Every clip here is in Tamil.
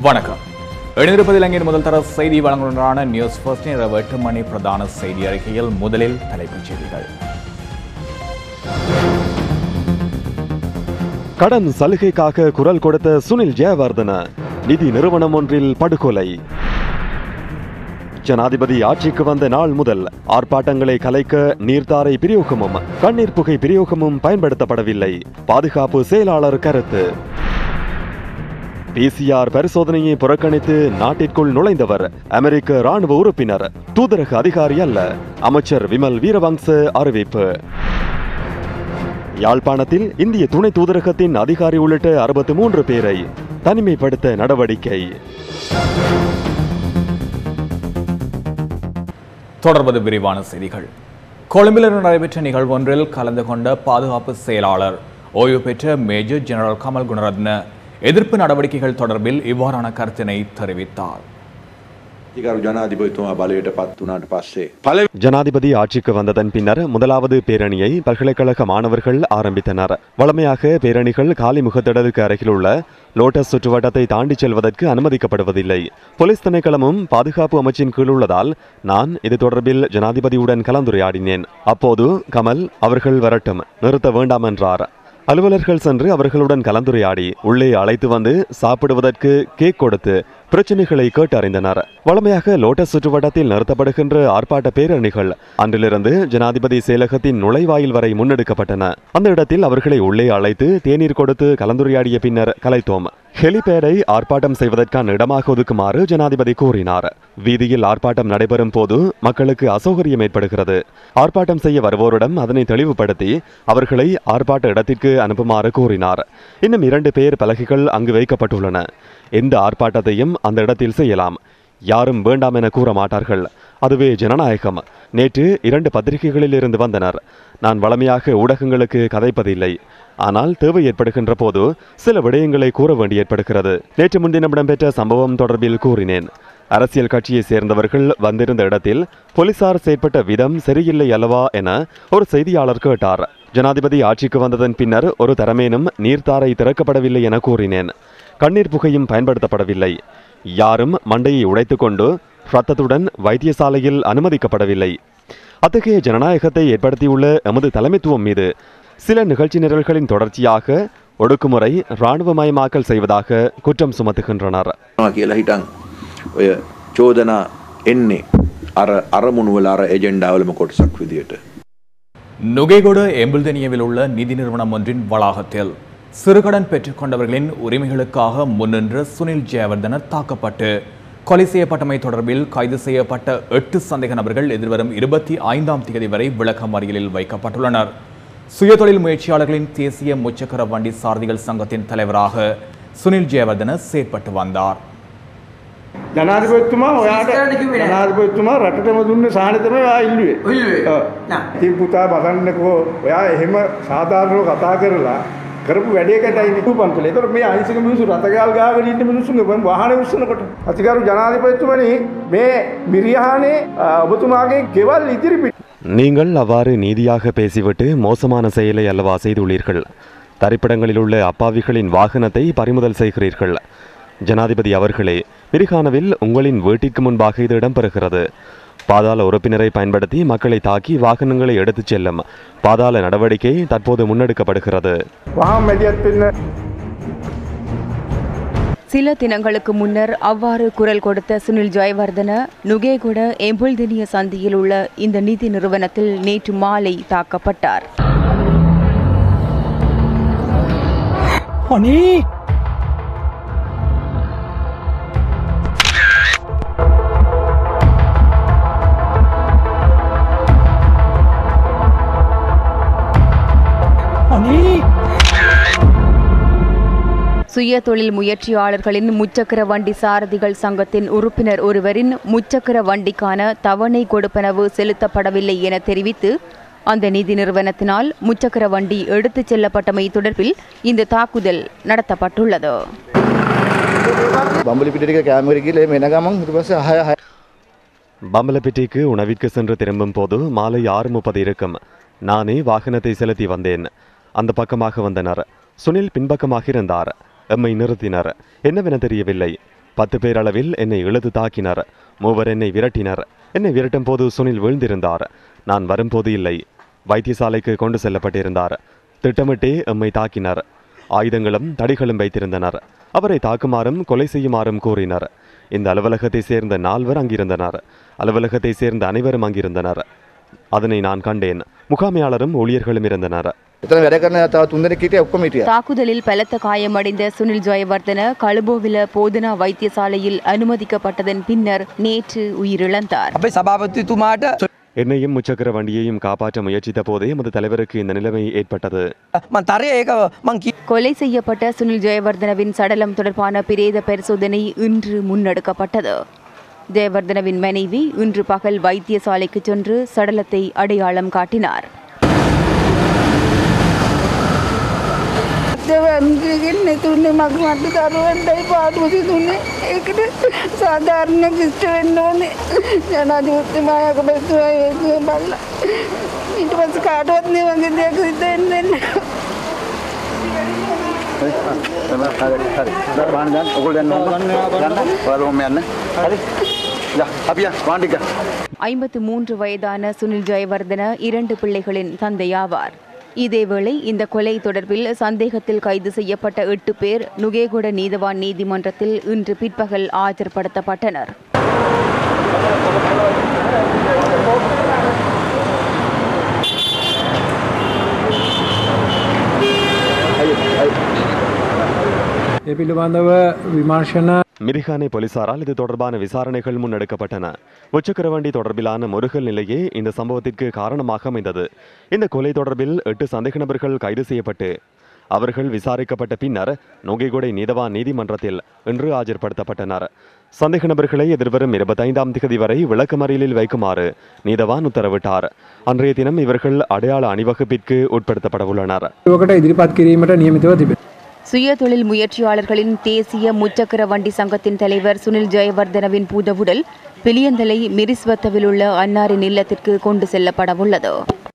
வணக்கம். எழுந்திருப்பது இலங்கையின் முதல் தர செய்தி வழங்குகின்றன நியூஸ் ஃபர்ஸ்ட் இரவு 8 மணி பிரதான செய்தி அறிக்கையில் முதலில் தலைப்புச் செய்திகள். கடன் சலுகைக்காக குரல் கொடுத்த சுனில் ஜெயவர்தன நிதி நிறுவனம் ஒன்றில் படுகொலை. ஜனாதிபதி ஆட்சிக்கு வந்த நாள் முதல் ஆர்ப்பாட்டங்களை கலைக்க நீர்த்தாரை பிரயோகமும் கண்ணீர் புகை பிரயோகமும் பயன்படுத்தப்படவில்லை. பாதுகாப்பு செயலாளர் கருத்து. பிசிஆர் பரிசோதனையை புறக்கணித்து நாட்டிற்குள் நுழைந்தவர் அமெரிக்க ராணுவ உறுப்பினர், தூதரக அதிகாரி அல்ல, அமைச்சர் விமல் வீரவங்ச அறிவிப்பு. யாழ்ப்பாணத்தில் இந்திய துணை தூதரகத்தின் அதிகாரி உள்ளிட்ட 63 பேரை தனிமைப்படுத்த நடவடிக்கை. தொடர்வது விரிவான செய்திகள். கொழும்பில் நடைபெற்ற நிகழ்வு ஒன்றில் கலந்து கொண்ட பாதுகாப்பு செயலாளர் ஓய்வு பெற்ற மேஜர் ஜெனரல் கமல் குணரத்ன எதிர்ப்பு நடவடிக்கைகள் தொடர்பில் இவ்வாறான கருத்தினை தெரிவித்தார். ஜனாதிபதி ஆட்சிக்கு வந்ததன் பின்னர் முதலாவது பேரணியை பல்கலைக்கழக மாணவர்கள் ஆரம்பித்தனர். வழமையாக பேரணிகள் காலிமுகத்திடலுக்கு அருகில் உள்ள லோட்டஸ் சுற்றுவட்டத்தை தாண்டி செல்வதற்கு அனுமதிக்கப்படுவதில்லை. போலீஸ் திணைக்களமும் பாதுகாப்பு அமைச்சின் கீழ் உள்ளதால் நான் இது தொடர்பில் ஜனாதிபதியுடன் கலந்துரையாடினேன். அப்போது கமல் அவர்கள் வரட்டும், நிறுத்த வேண்டாம் என்றார். அலுவலர்கள் சென்று அவர்களுடன் கலந்துரையாடி உள்ளே அழைத்து வந்து சாப்பிடுவதற்கு கேக் கொடுத்து பிரச்சனைகளை கேட்டறிந்தனர். வழமையாக லோட்டஸ் சுற்றுவட்டத்தில் நிறுத்தப்படுகின்ற ஆர்ப்பாட்ட பேரணிகள் அன்றிலிருந்து ஜனாதிபதி செயலகத்தின் நுழைவாயில் வரை முன்னெடுக்கப்பட்டன. அந்த இடத்தில் அவர்களை உள்ளே அழைத்து தேநீர் கொடுத்து கலந்துரையாடிய பின்னர் கலைத்தோம். ஹெலிபேடை ஆர்ப்பாட்டம் செய்வதற்கான இடமாக ஒதுக்குமாறு ஜனாதிபதி கூறினார். வீதியில் ஆர்ப்பாட்டம் நடைபெறும் போது மக்களுக்கு அசௌகரியம் ஏற்படுகிறது. ஆர்ப்பாட்டம் செய்ய வருவோரிடம் அதனை தெளிவுபடுத்தி அவர்களை ஆர்ப்பாட்ட இடத்திற்கு அனுப்புமாறு கூறினார். இன்னும் 2 பேர் பலகைகள் அங்கு வைக்கப்பட்டுள்ளன. எந்த ஆர்ப்பாட்டத்தையும் அந்த இடத்தில் செய்யலாம், யாரும் வேண்டாம் என கூற மாட்டார்கள். அதுவே ஜனநாயகம். நேற்று 2 பத்திரிகைகளில் இருந்து வந்தனர். நான் வழமையாக ஊடகங்களுக்கு கதைப்பதில்லை, ஆனால் தேவை ஏற்படுகின்ற போது சில விடயங்களை கூற வேண்டி ஏற்படுகிறது. நேற்று முன்தினம் இடம்பெற்ற சம்பவம் தொடர்பில் கூறினேன். அரசியல் கட்சியை சேர்ந்தவர்கள் வந்திருந்த இடத்தில் போலீசார் செயற்பட்ட விதம் சரியில்லை அல்லவா என ஒரு செய்தியாளர் கேட்டார். ஜனாதிபதி ஆட்சிக்கு வந்ததன் பின்னர் ஒரு தரமேனும் நீர்த்தாரை திறக்கப்படவில்லை என கூறினேன். கண்ணீர் புகையும் பயன்படுத்தப்படவில்லை. யாரும் மண்டையை உடைத்துக்கொண்டு இரத்தத்துடன் வைத்தியசாலையில் அனுமதிக்கப்படவில்லை. அத்தகைய ஜனநாயகத்தை ஏற்படுத்தியுள்ள எமது தலைமைத்துவம் மீது சில நிகழ்ச்சி நிரல்களின் தொடர்ச்சியாக ஒடுக்குமுறை இராணுவமயமாக்கல் செய்வதாக குற்றம் சுமத்துகின்றனர். நுகேகொட எம்புல்தெனியவில் உள்ள நிதி நிறுவனம் ஒன்றின் வளாகத்தில் சிறுகடன் பெற்றுக் கொண்டவர்களின் உரிமைகளுக்காக முன்னின்ற சுனில் ஜெயவர்தன தாக்கப்பட்டு கொலை செய்யப்பட்டமை தொடர்பில் கைது செய்யப்பட்ட 8 சந்தேக நபர்கள் எதிர்வரும் 25ஆம் தேதி வரை விளக்கமறியலில் வைக்கப்பட்டுள்ளனர். சுயதொழில் முயற்சியாளர்களின் தேசிய முச்சக்கர வண்டி சாரதிகள் சங்கத்தின் தலைவராக சுனில் ஜெயவர்தன செயற்பட்டு வந்தார். ජනාධිපතිතුමා රටටම දුන්න සාහනය තමයි ඔයා ඉල්ලුවේ. ඉතින් පුතා බලන්නකෝ ඔයා එහෙම සාධාරණව කතා කරලා කරපු වැඩේකටයි නිකුපන්තුල. ඒතර මේ අහිංසක මිනිස්සු රතගාල් ගාගෙන ඉන්න මිනිස්සුන්ගේ වාහනේ උස්සනකොට අතිගරු ජනාධිපතිතුමනි මේ මිරියහනේ ඔබතුමාගේ ගෙවල් ඉදිරිපිට. நீங்கள் அவ்வாறு நீதியாக பேசிவிட்டு மோசமான செயலை அல்லவா செய்துள்ளீர்கள். தரிப்பிடங்களில் உள்ள அப்பாவிகளின் வாகனத்தை பறிமுதல் செய்கிறீர்கள். ஜனாதிபதி அவர்களே, மிரிகானவில் உங்களின் வீட்டிற்கு முன்பாக இது இடம்பெறுகிறது. பாதாள உறுப்பினரை பயன்படுத்தி மக்களை தாக்கி வாகனங்களை எடுத்துச் செல்லும் பாதாள நடவடிக்கை தற்போது முன்னெடுக்கப்படுகிறது. சில தினங்களுக்கு முன்னர் அவ்வாறு குரல் கொடுத்த சுனில் ஜெயவர்தன நுகேகொட எம்புல்தெனிய சந்தியில் உள்ள இந்த நிதி நிறுவனத்தில் நேற்று மாலை தாக்கப்பட்டார். சுய தொழில் முயற்சியாளர்களின் முச்சக்கர வண்டி சாரதிகள் சங்கத்தின் உறுப்பினர் ஒருவரின் முச்சக்கர வண்டிக்கான தவணை கொடுப்பனவு செலுத்தப்படவில்லை என தெரிவித்து அந்த நிதி நிறுவனத்தினால் முச்சக்கர வண்டி எடுத்துச் செல்லப்பட்டமை தொடர்பில் இந்த தாக்குதல் நடத்தப்பட்டுள்ளது. பம்பலப்பிட்டிக்கு உணவிற்கு சென்று திரும்பும் போது மாலை 6:30 இருக்கும். நானே வாகனத்தை செலுத்தி வந்தேன். அந்த பக்கமாக வந்தனர். சுனில் பின்பக்கமாக இருந்தார். எம்மை நிறுத்தினர். என்னவென தெரியவில்லை. 10 பேர் அளவில் என்னை இழுத்து தாக்கினர். 3 என்னை விரட்டினர். என்னை விரட்டும் போது சுனில் விழுந்திருந்தார். நான் வரும்போது இல்லை. வைத்தியசாலைக்கு கொண்டு செல்லப்பட்டிருந்தார். திட்டமிட்டே எம்மை தாக்கினர். ஆயுதங்களும் தடிகளும் வைத்திருந்தனர். அவரை தாக்குமாறும் கொலை செய்யுமாறும் கூறினர். இந்த அலுவலகத்தை சேர்ந்த 4 அங்கிருந்தனர். அலுவலகத்தை சேர்ந்த அனைவரும் அங்கிருந்தனர். அதனை நான் கண்டேன். முகாமையாளரும் ஊழியர்களும் இருந்தனர். தாக்குதலில் பலத்த காயமடைந்த சுனில் ஜெயவர்தன கழுபோவில போதனா வைத்தியசாலையில் அனுமதிக்கப்பட்டதன் பின்னர் நேற்று உயிரிழந்தார். என்னையும் முச்சக்கர வண்டியையும் காப்பாற்ற முயற்சித்த போதே எமது தலைவருக்கு இந்த நிலைமை ஏற்பட்டது. கொலை செய்யப்பட்ட சுனில் ஜெயவர்தனவின் சடலம் தொடர்பான பிரேத பரிசோதனை இன்று முன்னெடுக்கப்பட்டது. ஜெயவர்தனவின் மனைவி இன்று பகல் வைத்தியசாலைக்கு சென்று சடலத்தை அடையாளம் காட்டினார். சாதாரண கிறிஸ்டவன் ஜனாதிபத்தியமாக பல்ல இட்டு பஸ் காட்டுவதே வந்து ஐம்பத்து வயதான சுனில் ஜெயவர்தன 2 பிள்ளைகளின் தந்தையாவார். இதேவேளை இந்த கொலை தொடர்பில் சந்தேகத்தில் கைது செய்யப்பட்ட 8 பேர் நுகேகொட நீதவான் நீதிமன்றத்தில் இன்று பிற்பகல் ஆஜர்படுத்தப்பட்டனர். மிரிகானை போலீசாரால் இது தொடர்பான விசாரணைகள் முன்னெடுக்கப்பட்டன. முச்சக்கரவண்டி தொடர்பிலான முருகல் நிலையே இந்த சம்பவத்திற்கு காரணமாக அமைந்தது. இந்த கொலை தொடர்பில் 8 சந்தேக நபர்கள் கைது செய்யப்பட்டு அவர்கள் விசாரிக்கப்பட்ட பின்னர் நுகேகொடை நீதவான் நீதிமன்றத்தில் இன்று ஆஜர்படுத்தப்பட்டனர். சந்தேக நபர்களை எதிர்வரும் 25ஆம் தேதி வரை விளக்கமறியலில் வைக்குமாறு நீதவான் உத்தரவிட்டார். அன்றைய தினம் இவர்கள் அடையாள அணிவகுப்பிற்கு உட்படுத்தப்பட உள்ளனர். சுய தொழில் முயற்சியாளர்களின் தேசிய முச்சக்கர வண்டி சங்கத்தின் தலைவர் சுனில் ஜெயவர்தனவின் பூதவுடல் பிலியந்தலை மிரிஸ்வத்தவில் உள்ள அன்னாரின் இல்லத்திற்கு கொண்டு செல்லப்படவுள்ளது.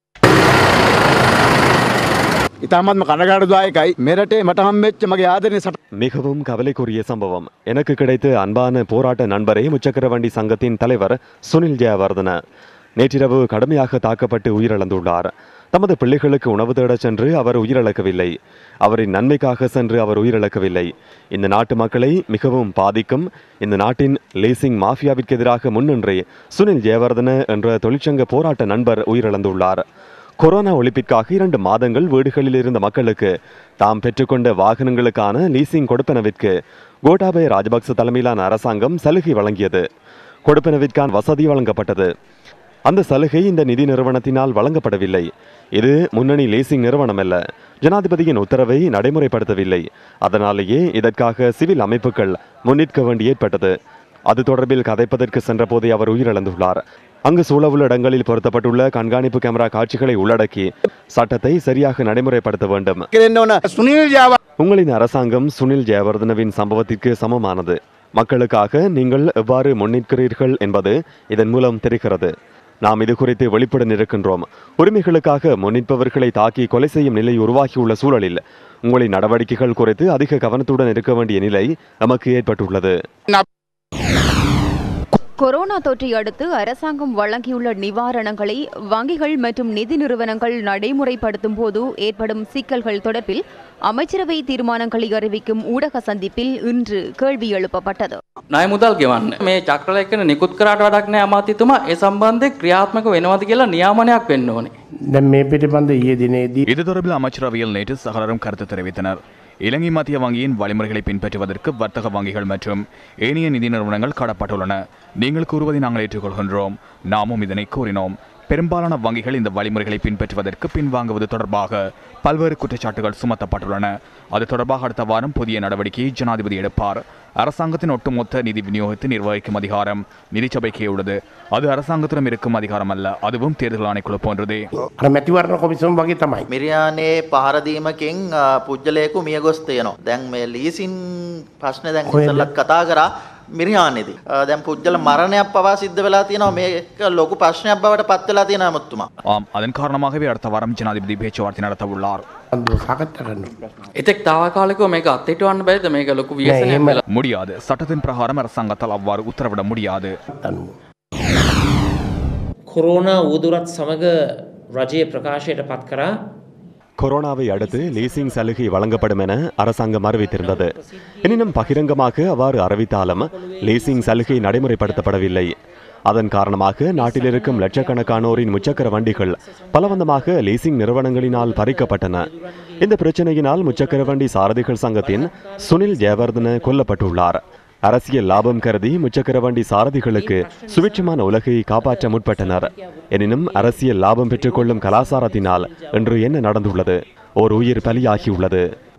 மிகவும் கவலைக்குரிய சம்பவம். எனக்கு கிடைத்த அன்பான போராட்ட நண்பரே முச்சக்கர வண்டி சங்கத்தின் தலைவர் சுனில் ஜெயவர்தன நேற்றிரவு கடுமையாக தாக்கப்பட்டு உயிரிழந்துள்ளார். தமது பிள்ளைகளுக்கு உணவு தேட சென்று அவர் உயிரிழக்கவில்லை. அவரின் நன்மைக்காக சென்று அவர் உயிரிழக்கவில்லை. இந்த நாட்டு மக்களை மிகவும் பாதிக்கும் இந்த நாட்டின் லீசிங் மாஃபியாவிற்கு எதிராக முன்னின்றே சுனில் ஜெயவர்தன என்ற தொழிற்சங்க போராட்ட நண்பர் உயிரிழந்துள்ளார். கொரோனா ஒழிப்பிற்காக 2 மாதங்கள் வீடுகளில் இருந்த மக்களுக்கு தாம் பெற்றுக்கொண்ட வாகனங்களுக்கான லீசிங் கொடுப்பனவிற்கு கோட்டாபய ராஜபக்ச தலைமையிலான அரசாங்கம் சலுகை வழங்கியது. கொடுப்பனவிற்கான வசதி வழங்கப்பட்டது. அந்த சலுகை இந்த நிதி நிறுவனத்தினால் வழங்கப்படவில்லை. இது முன்னணி லீசிங் நிறுவனம் அல்ல. ஜனாதிபதியின் உத்தரவை நடைமுறைப்படுத்தவில்லை. அதனாலேயே இதற்காக சிவில் அமைப்புகள் முன்னிற்க வேண்டி ஏற்பட்டது. அது தொடர்பில் கதைப்பதற்கு சென்ற போதே அவர் உயிரிழந்துள்ளார். அங்கு சூழவுள்ள இடங்களில் பொருத்தப்பட்டுள்ள கண்காணிப்பு கேமரா காட்சிகளை உள்ளடக்கி சட்டத்தை சரியாக நடைமுறைப்படுத்த வேண்டும். உங்களின் அரசாங்கம் சுனில் ஜெயவர்தனவின் சம்பவத்திற்கு சமமானது. மக்களுக்காக நீங்கள் எவ்வாறு முன்னிற்கிறீர்கள் என்பது இதன் மூலம் தெரிகிறது. நாம் இது குறித்து வெளிப்படன் இருக்கின்றோம். உரிமைகளுக்காக முன்னிற்பவர்களை தாக்கி கொலை செய்யும் நிலை உருவாகியுள்ள சூழலில் உங்களின் நடவடிக்கைகள் குறித்து அதிக கவனத்துடன் இருக்க வேண்டிய நிலை நமக்கு ஏற்பட்டுள்ளது. கொரோனா தொற்றை அடுத்து அரசாங்கம் வழங்கியுள்ள நிவாரணங்களை வங்கிகள் மற்றும் நிதி நிறுவனங்கள் நடைமுறைப்படுத்தும் போது ஏற்படும் சிக்கல்கள் தொடர்பில் அமைச்சரவை தீர்மானங்களை அறிவிக்கும் ஊடக சந்திப்பில் இன்று கேள்வி எழுப்பப்பட்டது. ණය මුදල් ගෙවන්න මේ චක්‍රලේඛන නිකුත් කරාට වැඩක් නැහැ අමාත්‍යතුමා. ඒ සම්බන්ධයෙන් ක්‍රියාත්මක වෙනවද කියලා නියාමනයක් වෙන්න ඕනේ. දැන් මේ පිටිපන්ද ඊයේ දිනේදී இது தொடர்பில் அமைச்சரவையில் நேற்று சகலரும் கருத்து தெரிவித்தனர். இலங்கை மத்திய வங்கியின் வழிமுறைகளை பின்பற்றுவதற்கு வர்த்தக வங்கிகள் மற்றும் ஏனைய நிதி நிறுவனங்கள் காணப்பட்டுள்ளன. நீங்கள் கூறுவதை நாங்கள் ஏற்றுக்கொள்கின்றோம். நாமும் இதனை கூறினோம். பெரும்பாலான வங்கிகள் இந்த வழிமுறைகளை பின்பற்றுவதற்கு பின்வாங்குவது தொடர்பாக பல்வேறு குற்றச்சாட்டுகள் சுமத்தப்பட்டுள்ளன. அது தொடர்பாக அடுத்த வாரம் புதிய நடவடிக்கையை ஜனாதிபதி எடுப்பார். அரசாங்கத்தின் ஒட்டுமொத்த நிதி விநியோகத்தை நிர்வகிக்கும் அதிகாரம் நிதி சபைக்கே உள்ளது. அது அரசாங்கத்திடம் இருக்கும் அதிகாரம் அல்ல. அதுவும் தேர்தல் ஆணைக்குழு போன்றது. මිරියානේ පහර දීමකින් පුජ්‍යලයකු මිය ගොස් තියෙනවා. දැන් මේ ලීසින් ප්‍රශ්නේ දැන් ඉස්සෙල්ලත් කතා කරා මිරිහානේදී. දැන් පුජ්‍යල මරණයක් පවා සිද්ධ වෙලා තියෙනවා. මේක ලොකු ප්‍රශ්නයක් බවට පත් වෙලා තියෙනවා මුතුමා. ஆம் அதன் காரணமாகவே அடுத்த வாரம் ஜனாதிபதி பேச்சுவார்த்தை நடத்த உள்ளார். එතෙක් තාවකාලිකව මේක අත්හිටවන්න බැරිද? මේක ලොකු ව්‍යසනයක් වෙලා. முடியாது. சட்டத்தின் பிரகாரம் அரசாங்கத்தால் அவ்வாறு உத்தரவிட முடியாது. කොරෝනා උවදුරත් සමග රජය ප්‍රකාශයට පත් කරා கொரோனாவை அடுத்து லீசிங் சலுகை வழங்கப்படும் என அரசாங்கம் அறிவித்திருந்தது. எனினும் பகிரங்கமாக அவ்வாறு அறிவித்தாலும் லீசிங் சலுகை நடைமுறைப்படுத்தப்படவில்லை. அதன் காரணமாக நாட்டில் இருக்கும் லட்சக்கணக்கானோரின் முச்சக்கர வண்டிகள் பலவந்தமாக லீசிங் நிறுவனங்களினால் பறிக்கப்பட்டன. இந்த பிரச்சனையினால் முச்சக்கர வண்டி சாரதிகள் சங்கத்தின் சுனில் ஜெயவர்தன கொல்லப்பட்டுள்ளார். அரசியல் லாபம் கருதி முச்சக்கர வண்டி சாரதிகளுக்கு சுவிட்சமான உலகை காப்பாற்ற முற்பட்டனர். எனினும் அரசியல் லாபம் பெற்றுக்கொள்ளும் கலாசாரத்தினால் இன்று என்ன நடந்துள்ளது? ஓர் உயிர் பலியாகியுள்ளது.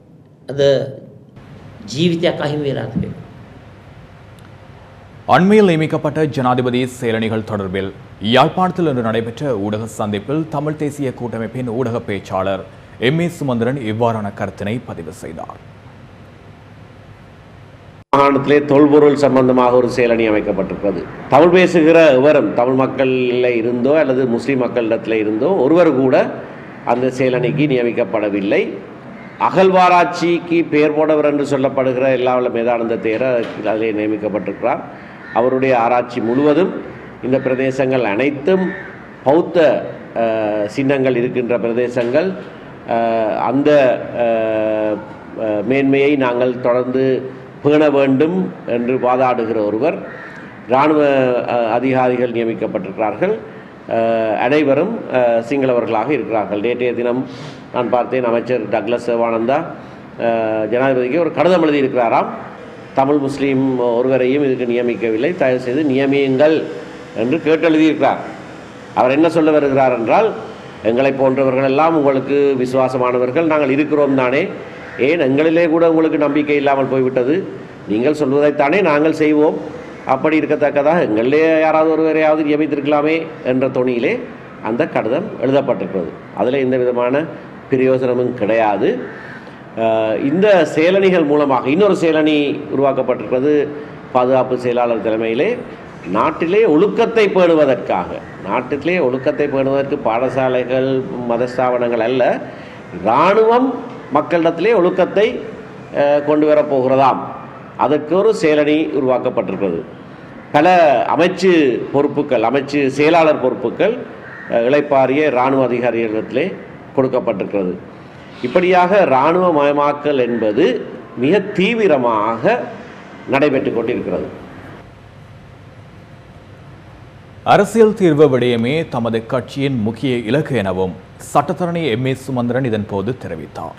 அண்மையில் நியமிக்கப்பட்ட ஜனாதிபதி செயலணிகள் தொடர்பில் யாழ்ப்பாணத்தில் இன்று நடைபெற்ற ஊடக சந்திப்பில் தமிழ் தேசிய கூட்டமைப்பின் ஊடக பேச்சாளர் M.A. சுமந்திரன் இவ்வாறான கருத்தினை பதிவு செய்தார். மாகாணத்திலே தொல்பொருள் சம்பந்தமாக ஒரு செயலணி அமைக்கப்பட்டிருக்கிறது. தமிழ் பேசுகிற எவரும் தமிழ் மக்களில் இருந்தோ அல்லது முஸ்லீம் மக்களிடத்தில் இருந்தோ ஒருவர் கூட அந்த செயலணிக்கு நியமிக்கப்படவில்லை. அகழ்வாராய்ச்சிக்கு பெயர் போடவர் என்று சொல்லப்படுகிற எல்லாவல்ல மேதானந்த தேரர் அதிலே நியமிக்கப்பட்டிருக்கிறார். அவருடைய ஆராய்ச்சி முழுவதும் இந்த பிரதேசங்கள் அனைத்தும் பௌத்த சின்னங்கள் இருக்கின்ற பிரதேசங்கள். அந்த மேன்மையை நாங்கள் தொடர்ந்து பேண வேண்டும் என்று வாதாடுகிற ஒருவர். இராணுவ அதிகாரிகள் நியமிக்கப்பட்டிருக்கிறார்கள். அனைவரும் சிங்களவர்களாக இருக்கிறார்கள். நேற்றைய தினம் நான் பார்த்தேன், அமைச்சர் டக்ளஸ் சேவானந்தா ஜனாதிபதிக்கு ஒரு கடிதம் எழுதியிருக்கிறாராம். தமிழ் முஸ்லீம் ஒருவரையும் இதுக்கு நியமிக்கவில்லை, தயவுசெய்து நியமியுங்கள் என்று கேட்டு எழுதியிருக்கிறார். அவர் என்ன சொல்ல வருகிறார் என்றால், எங்களை போன்றவர்கள் எல்லாம் உங்களுக்கு விசுவாசமானவர்கள், நாங்கள் இருக்கிறோம் தானே, ஏன் எங்களிலே கூட உங்களுக்கு நம்பிக்கை இல்லாமல் போய்விட்டது, நீங்கள் சொல்வதைத்தானே நாங்கள் செய்வோம், அப்படி இருக்கத்தக்கதாக எங்களிலே யாராவது ஒருவரையாவது நியமித்திருக்கலாமே என்ற தொனியிலே அந்த கடிதம் எழுதப்பட்டிருக்கிறது. அதில் எந்த விதமான பிரயோஜனமும் கிடையாது. இந்த செயலணிகள் மூலமாக இன்னொரு செயலணி உருவாக்கப்பட்டிருக்கிறது. பாதுகாப்பு செயலாளர் தலைமையிலே நாட்டிலே ஒழுக்கத்தை பேணுவதற்காக, நாட்டிலே ஒழுக்கத்தை பேணுவதற்கு பாடசாலைகள் மதஸ்தாபனங்கள் அல்ல, இராணுவம் மக்களிடத்திலே ஒழுக்கத்தை கொண்டு வரப்போகிறதாம். அதற்கு ஒரு செயலணி உருவாக்கப்பட்டிருக்கிறது. பல அமைச்சு பொறுப்புகள், அமைச்சு செயலாளர் பொறுப்புகள் இளைப்பாறிய இராணுவ அதிகாரிகளிடத்திலே கொடுக்கப்பட்டிருக்கிறது. இப்படியாக இராணுவ மயமாக்கல் என்பது மிக தீவிரமாக நடைபெற்று கொண்டிருக்கிறது. அரசியல் தீர்வு விடயமே தமது கட்சியின் முக்கிய இலக்கு எனவும் சட்டத்தரணி M.A. சுமந்திரன் இதன் போது தெரிவித்தார்.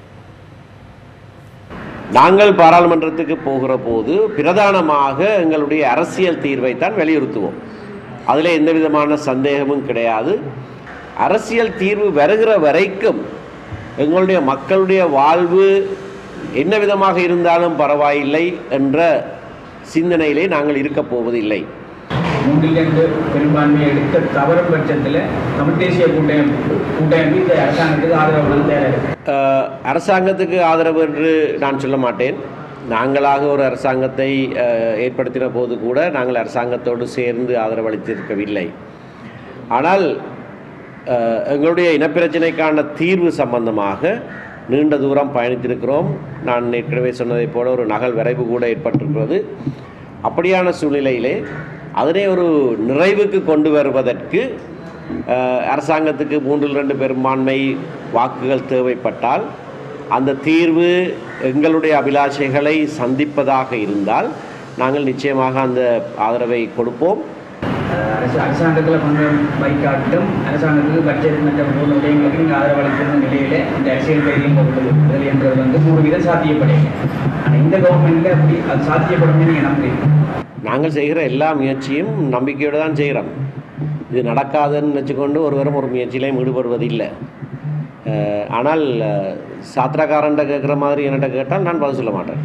நாங்கள் பாராளுமன்றத்துக்கு போகிற போது பிரதானமாக எங்களுடைய அரசியல் தீர்வைத்தான் வலியுறுத்துவோம். அதில் எந்த விதமான சந்தேகமும் கிடையாது. அரசியல் தீர்வு வருகிற வரைக்கும் எங்களுடைய மக்களுடைய வாழ்வு என்ன விதமாக இருந்தாலும் பரவாயில்லை என்ற சிந்தனையிலே நாங்கள் இருக்கப் போவதில்லை. மூன்றிலிருந்து பெரும்பான்மையை எடுக்க தவறும் பட்சத்தில் தமிழ் தேசிய கூட்டமைப்பு இந்த அரசாங்கத்துக்கு ஆதரவு அரசாங்கத்துக்கு ஆதரவு என்று நான் சொல்ல மாட்டேன். நாங்களாக ஒரு அரசாங்கத்தை ஏற்படுத்தின போது கூட நாங்கள் அரசாங்கத்தோடு சேர்ந்து ஆதரவளித்திருக்கவில்லை. ஆனால் எங்களுடைய இனப்பிரச்சனைக்கான தீர்வு சம்பந்தமாக நீண்ட தூரம் பயணித்திருக்கிறோம். நான் ஏற்கனவே சொன்னதைப் போல ஒரு நகல் வரைவு கூட ஏற்பட்டிருக்கிறது. அப்படியான சூழ்நிலையிலே அதனை ஒரு நிறைவுக்கு கொண்டு வருவதற்கு அரசாங்கத்துக்கு 3/2 பெரும்பான்மை வாக்குகள் தேவைப்பட்டால், அந்த தீர்வு எங்களுடைய அபிலாஷைகளை சந்திப்பதாக இருந்தால் நாங்கள் நிச்சயமாக அந்த ஆதரவை கொடுப்போம். அரசாங்கத்தில் கொஞ்சம் வைக்காட்டும் அரசாங்கத்துக்கு பட்ஜெட் மற்ற விடயங்களுக்கு நீங்கள் ஆதரவளிக்கிற நிலையில் இந்த அரசியல் கைதியும் உள்ளது என்றது வந்து 100% சாத்தியப்படையும். ஆனால் இந்த கவர்மெண்ட்டில் அப்படி அது சாத்தியப்படும் நீங்கள் நம்புறீங்க? நாங்கள் செய்கிற எல்லா முயற்சியும் நம்பிக்கையோடு தான் செய்கிறோம். இது நடக்காதுன்னு வச்சுக்கொண்டு ஒருவரும் ஒரு முயற்சியிலையும் ஈடுபடுவதில்லை. ஆனால் சாத்திரக்காரன்ட்ட கேட்குற மாதிரி என்கிட்ட கேட்டால் நான் பதில் சொல்ல மாட்டேன்.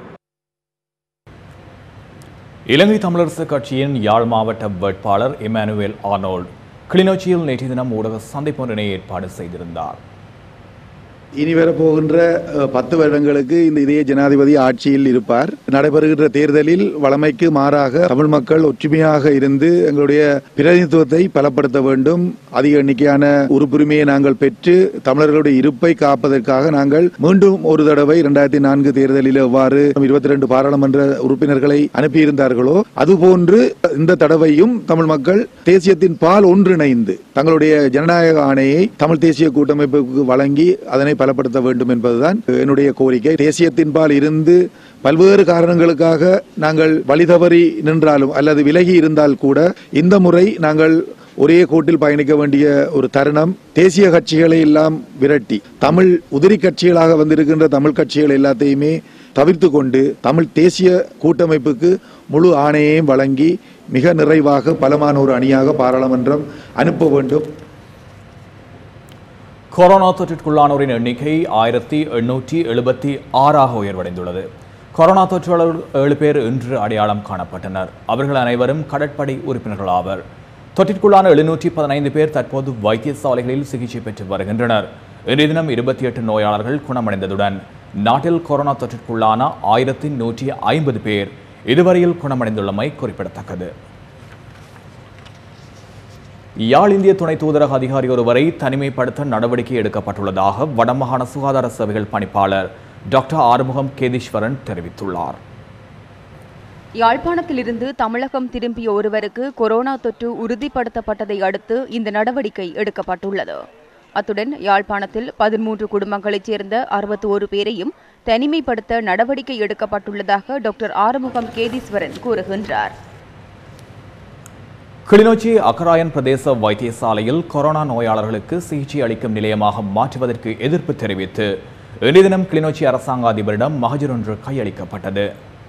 இலங்கை தமிழரசு கட்சியின் யாழ் மாவட்ட வேட்பாளர் இமானுவேல் ஆர்னோல்ட் கிளிநொச்சியில் நேற்றைய தினம் ஊடக சந்திப்பொன்றினை ஏற்பாடு செய்திருந்தார். இனி வரப்போகின்ற 10 வருடங்களுக்கு இந்த இதே ஜனாதிபதி ஆட்சியில் இருப்பார். நடைபெறுகின்ற தேர்தலில் வழமைக்கு மாறாக தமிழ் மக்கள் ஒற்றுமையாக இருந்து எங்களுடைய பிரதிநிதித்துவத்தை பலப்படுத்த வேண்டும். அதிக எண்ணிக்கையான உறுப்புரிமையை நாங்கள் பெற்று தமிழர்களுடைய இருப்பை காப்பதற்காக நாங்கள் மீண்டும் ஒரு தடவை 2004 தேர்தலில் எவ்வாறு 22 பாராளுமன்ற உறுப்பினர்களை அனுப்பியிருந்தார்களோ அதுபோன்று இந்த தடவையும் தமிழ் மக்கள் தேசியத்தின் பால் ஒன்றிணைந்து தங்களுடைய ஜனநாயக ஆணையை தமிழ் தேசிய கூட்டமைப்புக்கு வழங்கி அதனை பலப்படுத்த வேண்டும் என்பதுதான் என்னுடைய கோரிக்கை. தேசியத்தின்பால் இருந்து பல்வேறு காரணங்களுக்காக நாங்கள் வழி தவறி நின்றாலும் அல்லது விலகி இருந்தால் கூட இந்த முறை நாங்கள் ஒரே கோட்டில் பயணிக்க வேண்டிய ஒரு தருணம். தேசிய கட்சிகளை எல்லாம் விரட்டி தமிழ் உதிரி கட்சிகளாக வந்திருக்கின்ற தமிழ் கட்சிகள் எல்லாத்தையுமே தவிர்த்து கொண்டு தமிழ் தேசிய கூட்டமைப்புக்கு முழு ஆணையையும் வழங்கி மிக நிறைவாக பலமான ஒரு அணியாக பாராளுமன்றம் அனுப்ப வேண்டும். கொரோனா தொற்றிற்குள்ளானோரின் எண்ணிக்கை 1876 உயர்வடைந்துள்ளது. கொரோனா தொற்றாளர் 7 பேர் இன்று அடையாளம் காணப்பட்டனர். அவர்கள் அனைவரும் கடற்படை உறுப்பினர்கள் ஆவர். தொற்றிற்குள்ளான 715 பேர் தற்போது வைத்தியசாலைகளில் சிகிச்சை பெற்று வருகின்றனர். இன்றைய தினம் 28 நோயாளர்கள் குணமடைந்ததுடன் நாட்டில் கொரோனா தொற்றிற்குள்ளான 1150 பேர் இதுவரையில் குணமடைந்துள்ளமை குறிப்பிடத்தக்கது. யாழ் இந்திய துணை தூதரக அதிகாரி ஒருவரை தனிமைப்படுத்த நடவடிக்கை எடுக்கப்பட்டுள்ளதாக வடமாகாண சுகாதார சேவைகள் பணிப்பாளர் டாக்டர் ஆறுமுகம் கேதீஸ்வரன் தெரிவித்துள்ளார். யாழ்ப்பாணத்திலிருந்து தமிழகம் திரும்பிய ஒருவருக்கு கொரோனா தொற்று உறுதிப்படுத்தப்பட்டதை அடுத்து இந்த நடவடிக்கை எடுக்கப்பட்டுள்ளது. அத்துடன் யாழ்ப்பாணத்தில் 13 குடும்பங்களைச் சேர்ந்த 61 பேரையும் தனிமைப்படுத்த நடவடிக்கை எடுக்கப்பட்டுள்ளதாக டாக்டர் ஆறுமுகம் கேதீஸ்வரன் கூறுகின்றார். கிளிநொச்சி அக்கராயன் பிரதேச வைத்தியசாலையில் கொரோனா நோயாளர்களுக்கு சிகிச்சை அளிக்கும் நிலையமாக மாற்றுவதற்கு எதிர்ப்பு தெரிவித்து இன்றைய தினம் கிளிநொச்சி அரசாங்க அதிபரிடம் மகஜர் ஒன்று கையளிக்கப்பட்டது.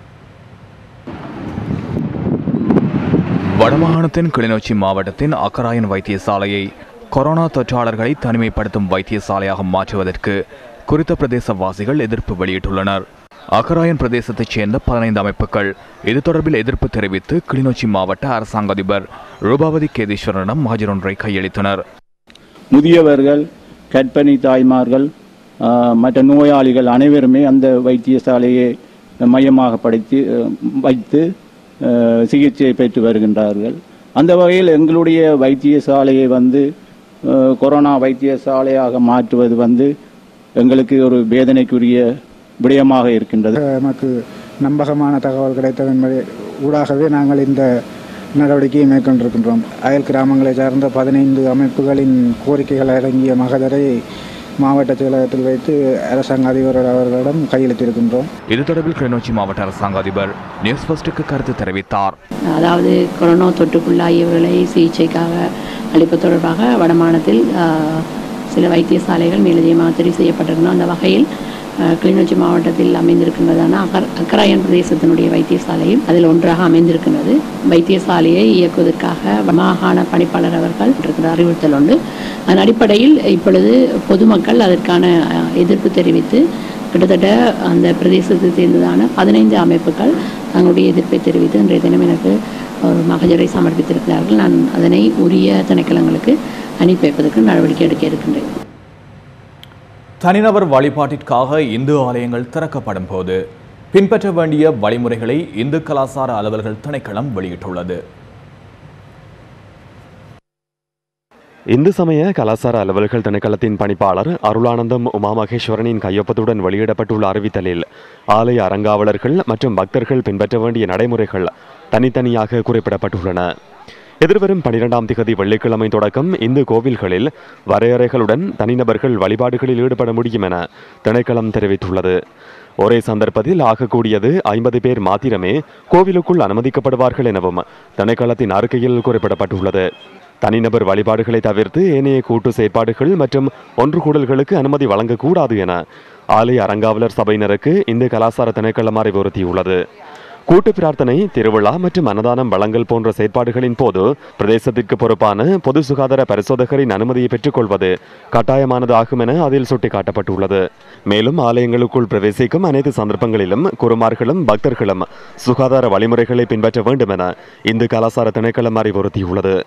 வடமாகாணத்தின் கிளிநொச்சி மாவட்டத்தின் அக்கராயன் வைத்தியசாலையை கொரோனா தொற்றாளர்களை தனிமைப்படுத்தும் வைத்தியசாலையாக மாற்றுவதற்கு குறித்த பிரதேசவாசிகள் எதிர்ப்பு வெளியிட்டுள்ளனர். அக்கராயன் பிரதேசத்தைச் சேர்ந்த 15 அமைப்புகள் இது தொடர்பில் எதிர்ப்பு தெரிவித்து கிளிநொச்சி மாவட்ட அரசாங்க அதிபர் ரூபாவதி கேதீஸ்வரனிடம் மகஜர் ஒன்றை கையளித்தனர். முதியவர்கள், கர்ப்பிணி தாய்மார்கள், மற்ற நோயாளிகள் அனைவருமே அந்த வைத்தியசாலையை மையமாக வைத்து சிகிச்சை பெற்று வருகின்றார்கள். அந்த வகையில் எங்களுடைய வைத்தியசாலையை கொரோனா வைத்தியசாலையாக மாற்றுவது எங்களுக்கு ஒரு வேதனைக்குரிய விடயமாக இருக்கின்றது. நமக்கு நம்பகமான தகவல் கிடைத்ததன் ஊடாகவே நாங்கள் இந்த நடவடிக்கையை மேற்கொண்டிருக்கின்றோம். அயல் கிராமங்களை சார்ந்த 15 அமைப்புகளின் கோரிக்கைகள் அடங்கிய மகஜரை மாவட்ட செயலகத்தில் வைத்து அரசாங்க அதிபர் அவர்களிடம் கையெழுத்திருக்கின்றோம். இது தொடர்பில் கிளிநொச்சி மாவட்ட அரசாங்க அதிபர் நியூஸ் ஃபர்ஸ்டுக்கு கருத்து தெரிவித்தார். அதாவது கொரோனா தொற்றுக்குள்ளாகியவர்களை சிகிச்சைக்காக அளிப்பு தொடர்பாக வடமாநிலத்தில் சில வைத்தியசாலைகள் மேலதிகமாக தெரிவு செய்யப்பட்டிருக்கின்றன. அந்த வகையில் கிளிநொச்சி மாவட்டத்தில் அமைந்திருக்கின்றதான அக்கராயன் பிரதேசத்தினுடைய வைத்தியசாலையும் அதில் ஒன்றாக அமைந்திருக்கின்றது. வைத்தியசாலையை இயக்குவதற்காக மாகாண பணிப்பாளர் அவர்கள் அறிவுறுத்தல் உண்டு. அதன் அடிப்படையில் இப்பொழுது பொதுமக்கள் அதற்கான எதிர்ப்பு தெரிவித்து கிட்டத்தட்ட அந்த பிரதேசத்தை சேர்ந்ததான 15 அமைப்புகள் தங்களுடைய எதிர்ப்பை தெரிவித்து இன்றைய தினம் எனக்கு ஒரு மகஜரை சமர்ப்பித்திருக்கிறார்கள். நான் அதனை உரிய திணைக்களங்களுக்கு அனுப்பி வைப்பதற்கு நடவடிக்கை எடுக்க இருக்கின்றேன். தனிநபர் வழிபாட்டிற்காக இந்து ஆலயங்கள் திறக்கப்படும் போது பின்பற்ற வேண்டிய வழிமுறைகளை இந்து கலாசார அலுவல்கள் திணைக்களம் வெளியிட்டுள்ளது. இந்து சமய கலாசார அலுவல்கள் திணைக்களத்தின் பணிப்பாளர் அருளானந்தம் உமா மகேஸ்வரனின் கையொப்பத்துடன் வெளியிடப்பட்டுள்ள அறிவித்தலில் ஆலய அறங்காவலர்கள் மற்றும் பக்தர்கள் பின்பற்ற வேண்டிய நடைமுறைகள் தனித்தனியாக குறிப்பிடப்பட்டுள்ளன. எதிர்வரும் 12ஆம் திகதி வெள்ளிக்கிழமை தொடக்கம் இந்து கோவில்களில் வரையறைகளுடன் தனிநபர்கள் வழிபாடுகளில் ஈடுபட முடியும் என திணைக்களம் தெரிவித்துள்ளது. ஒரே சந்தர்ப்பத்தில் ஆகக்கூடியது 50 பேர் மாத்திரமே கோவிலுக்குள் அனுமதிக்கப்படுவார்கள் எனவும் திணைக்களத்தின் அறிக்கையில் குறிப்பிடப்பட்டுள்ளது. தனிநபர் வழிபாடுகளை தவிர்த்து ஏனைய கூட்டு செயற்பாடுகள் மற்றும் ஒன்று கூடல்களுக்கு அனுமதி வழங்கக்கூடாது என ஆலய அறங்காவலர் சபையினருக்கு இந்து கலாசார திணைக்களம் அறிவுறுத்தியுள்ளது. கூட்டு பிரார்த்தனை, திருவிழா மற்றும் அன்னதானம் வழங்கல் போன்ற செயற்பாடுகளின் போது பிரதேசத்திற்கு பொறுப்பான பொது சுகாதார பரிசோதகரின் அனுமதியை பெற்றுக்கொள்வது கட்டாயமானது ஆகும் என அதில் சுட்டிக்காட்டப்பட்டுள்ளது. மேலும் ஆலயங்களுக்குள் பிரவேசிக்கும் அனைத்து சந்தர்ப்பங்களிலும் குருமார்களும் பக்தர்களும் சுகாதார வழிமுறைகளை பின்பற்ற வேண்டும் என இந்து கலாசார திணைக்களம் அறிவுறுத்தியுள்ளது.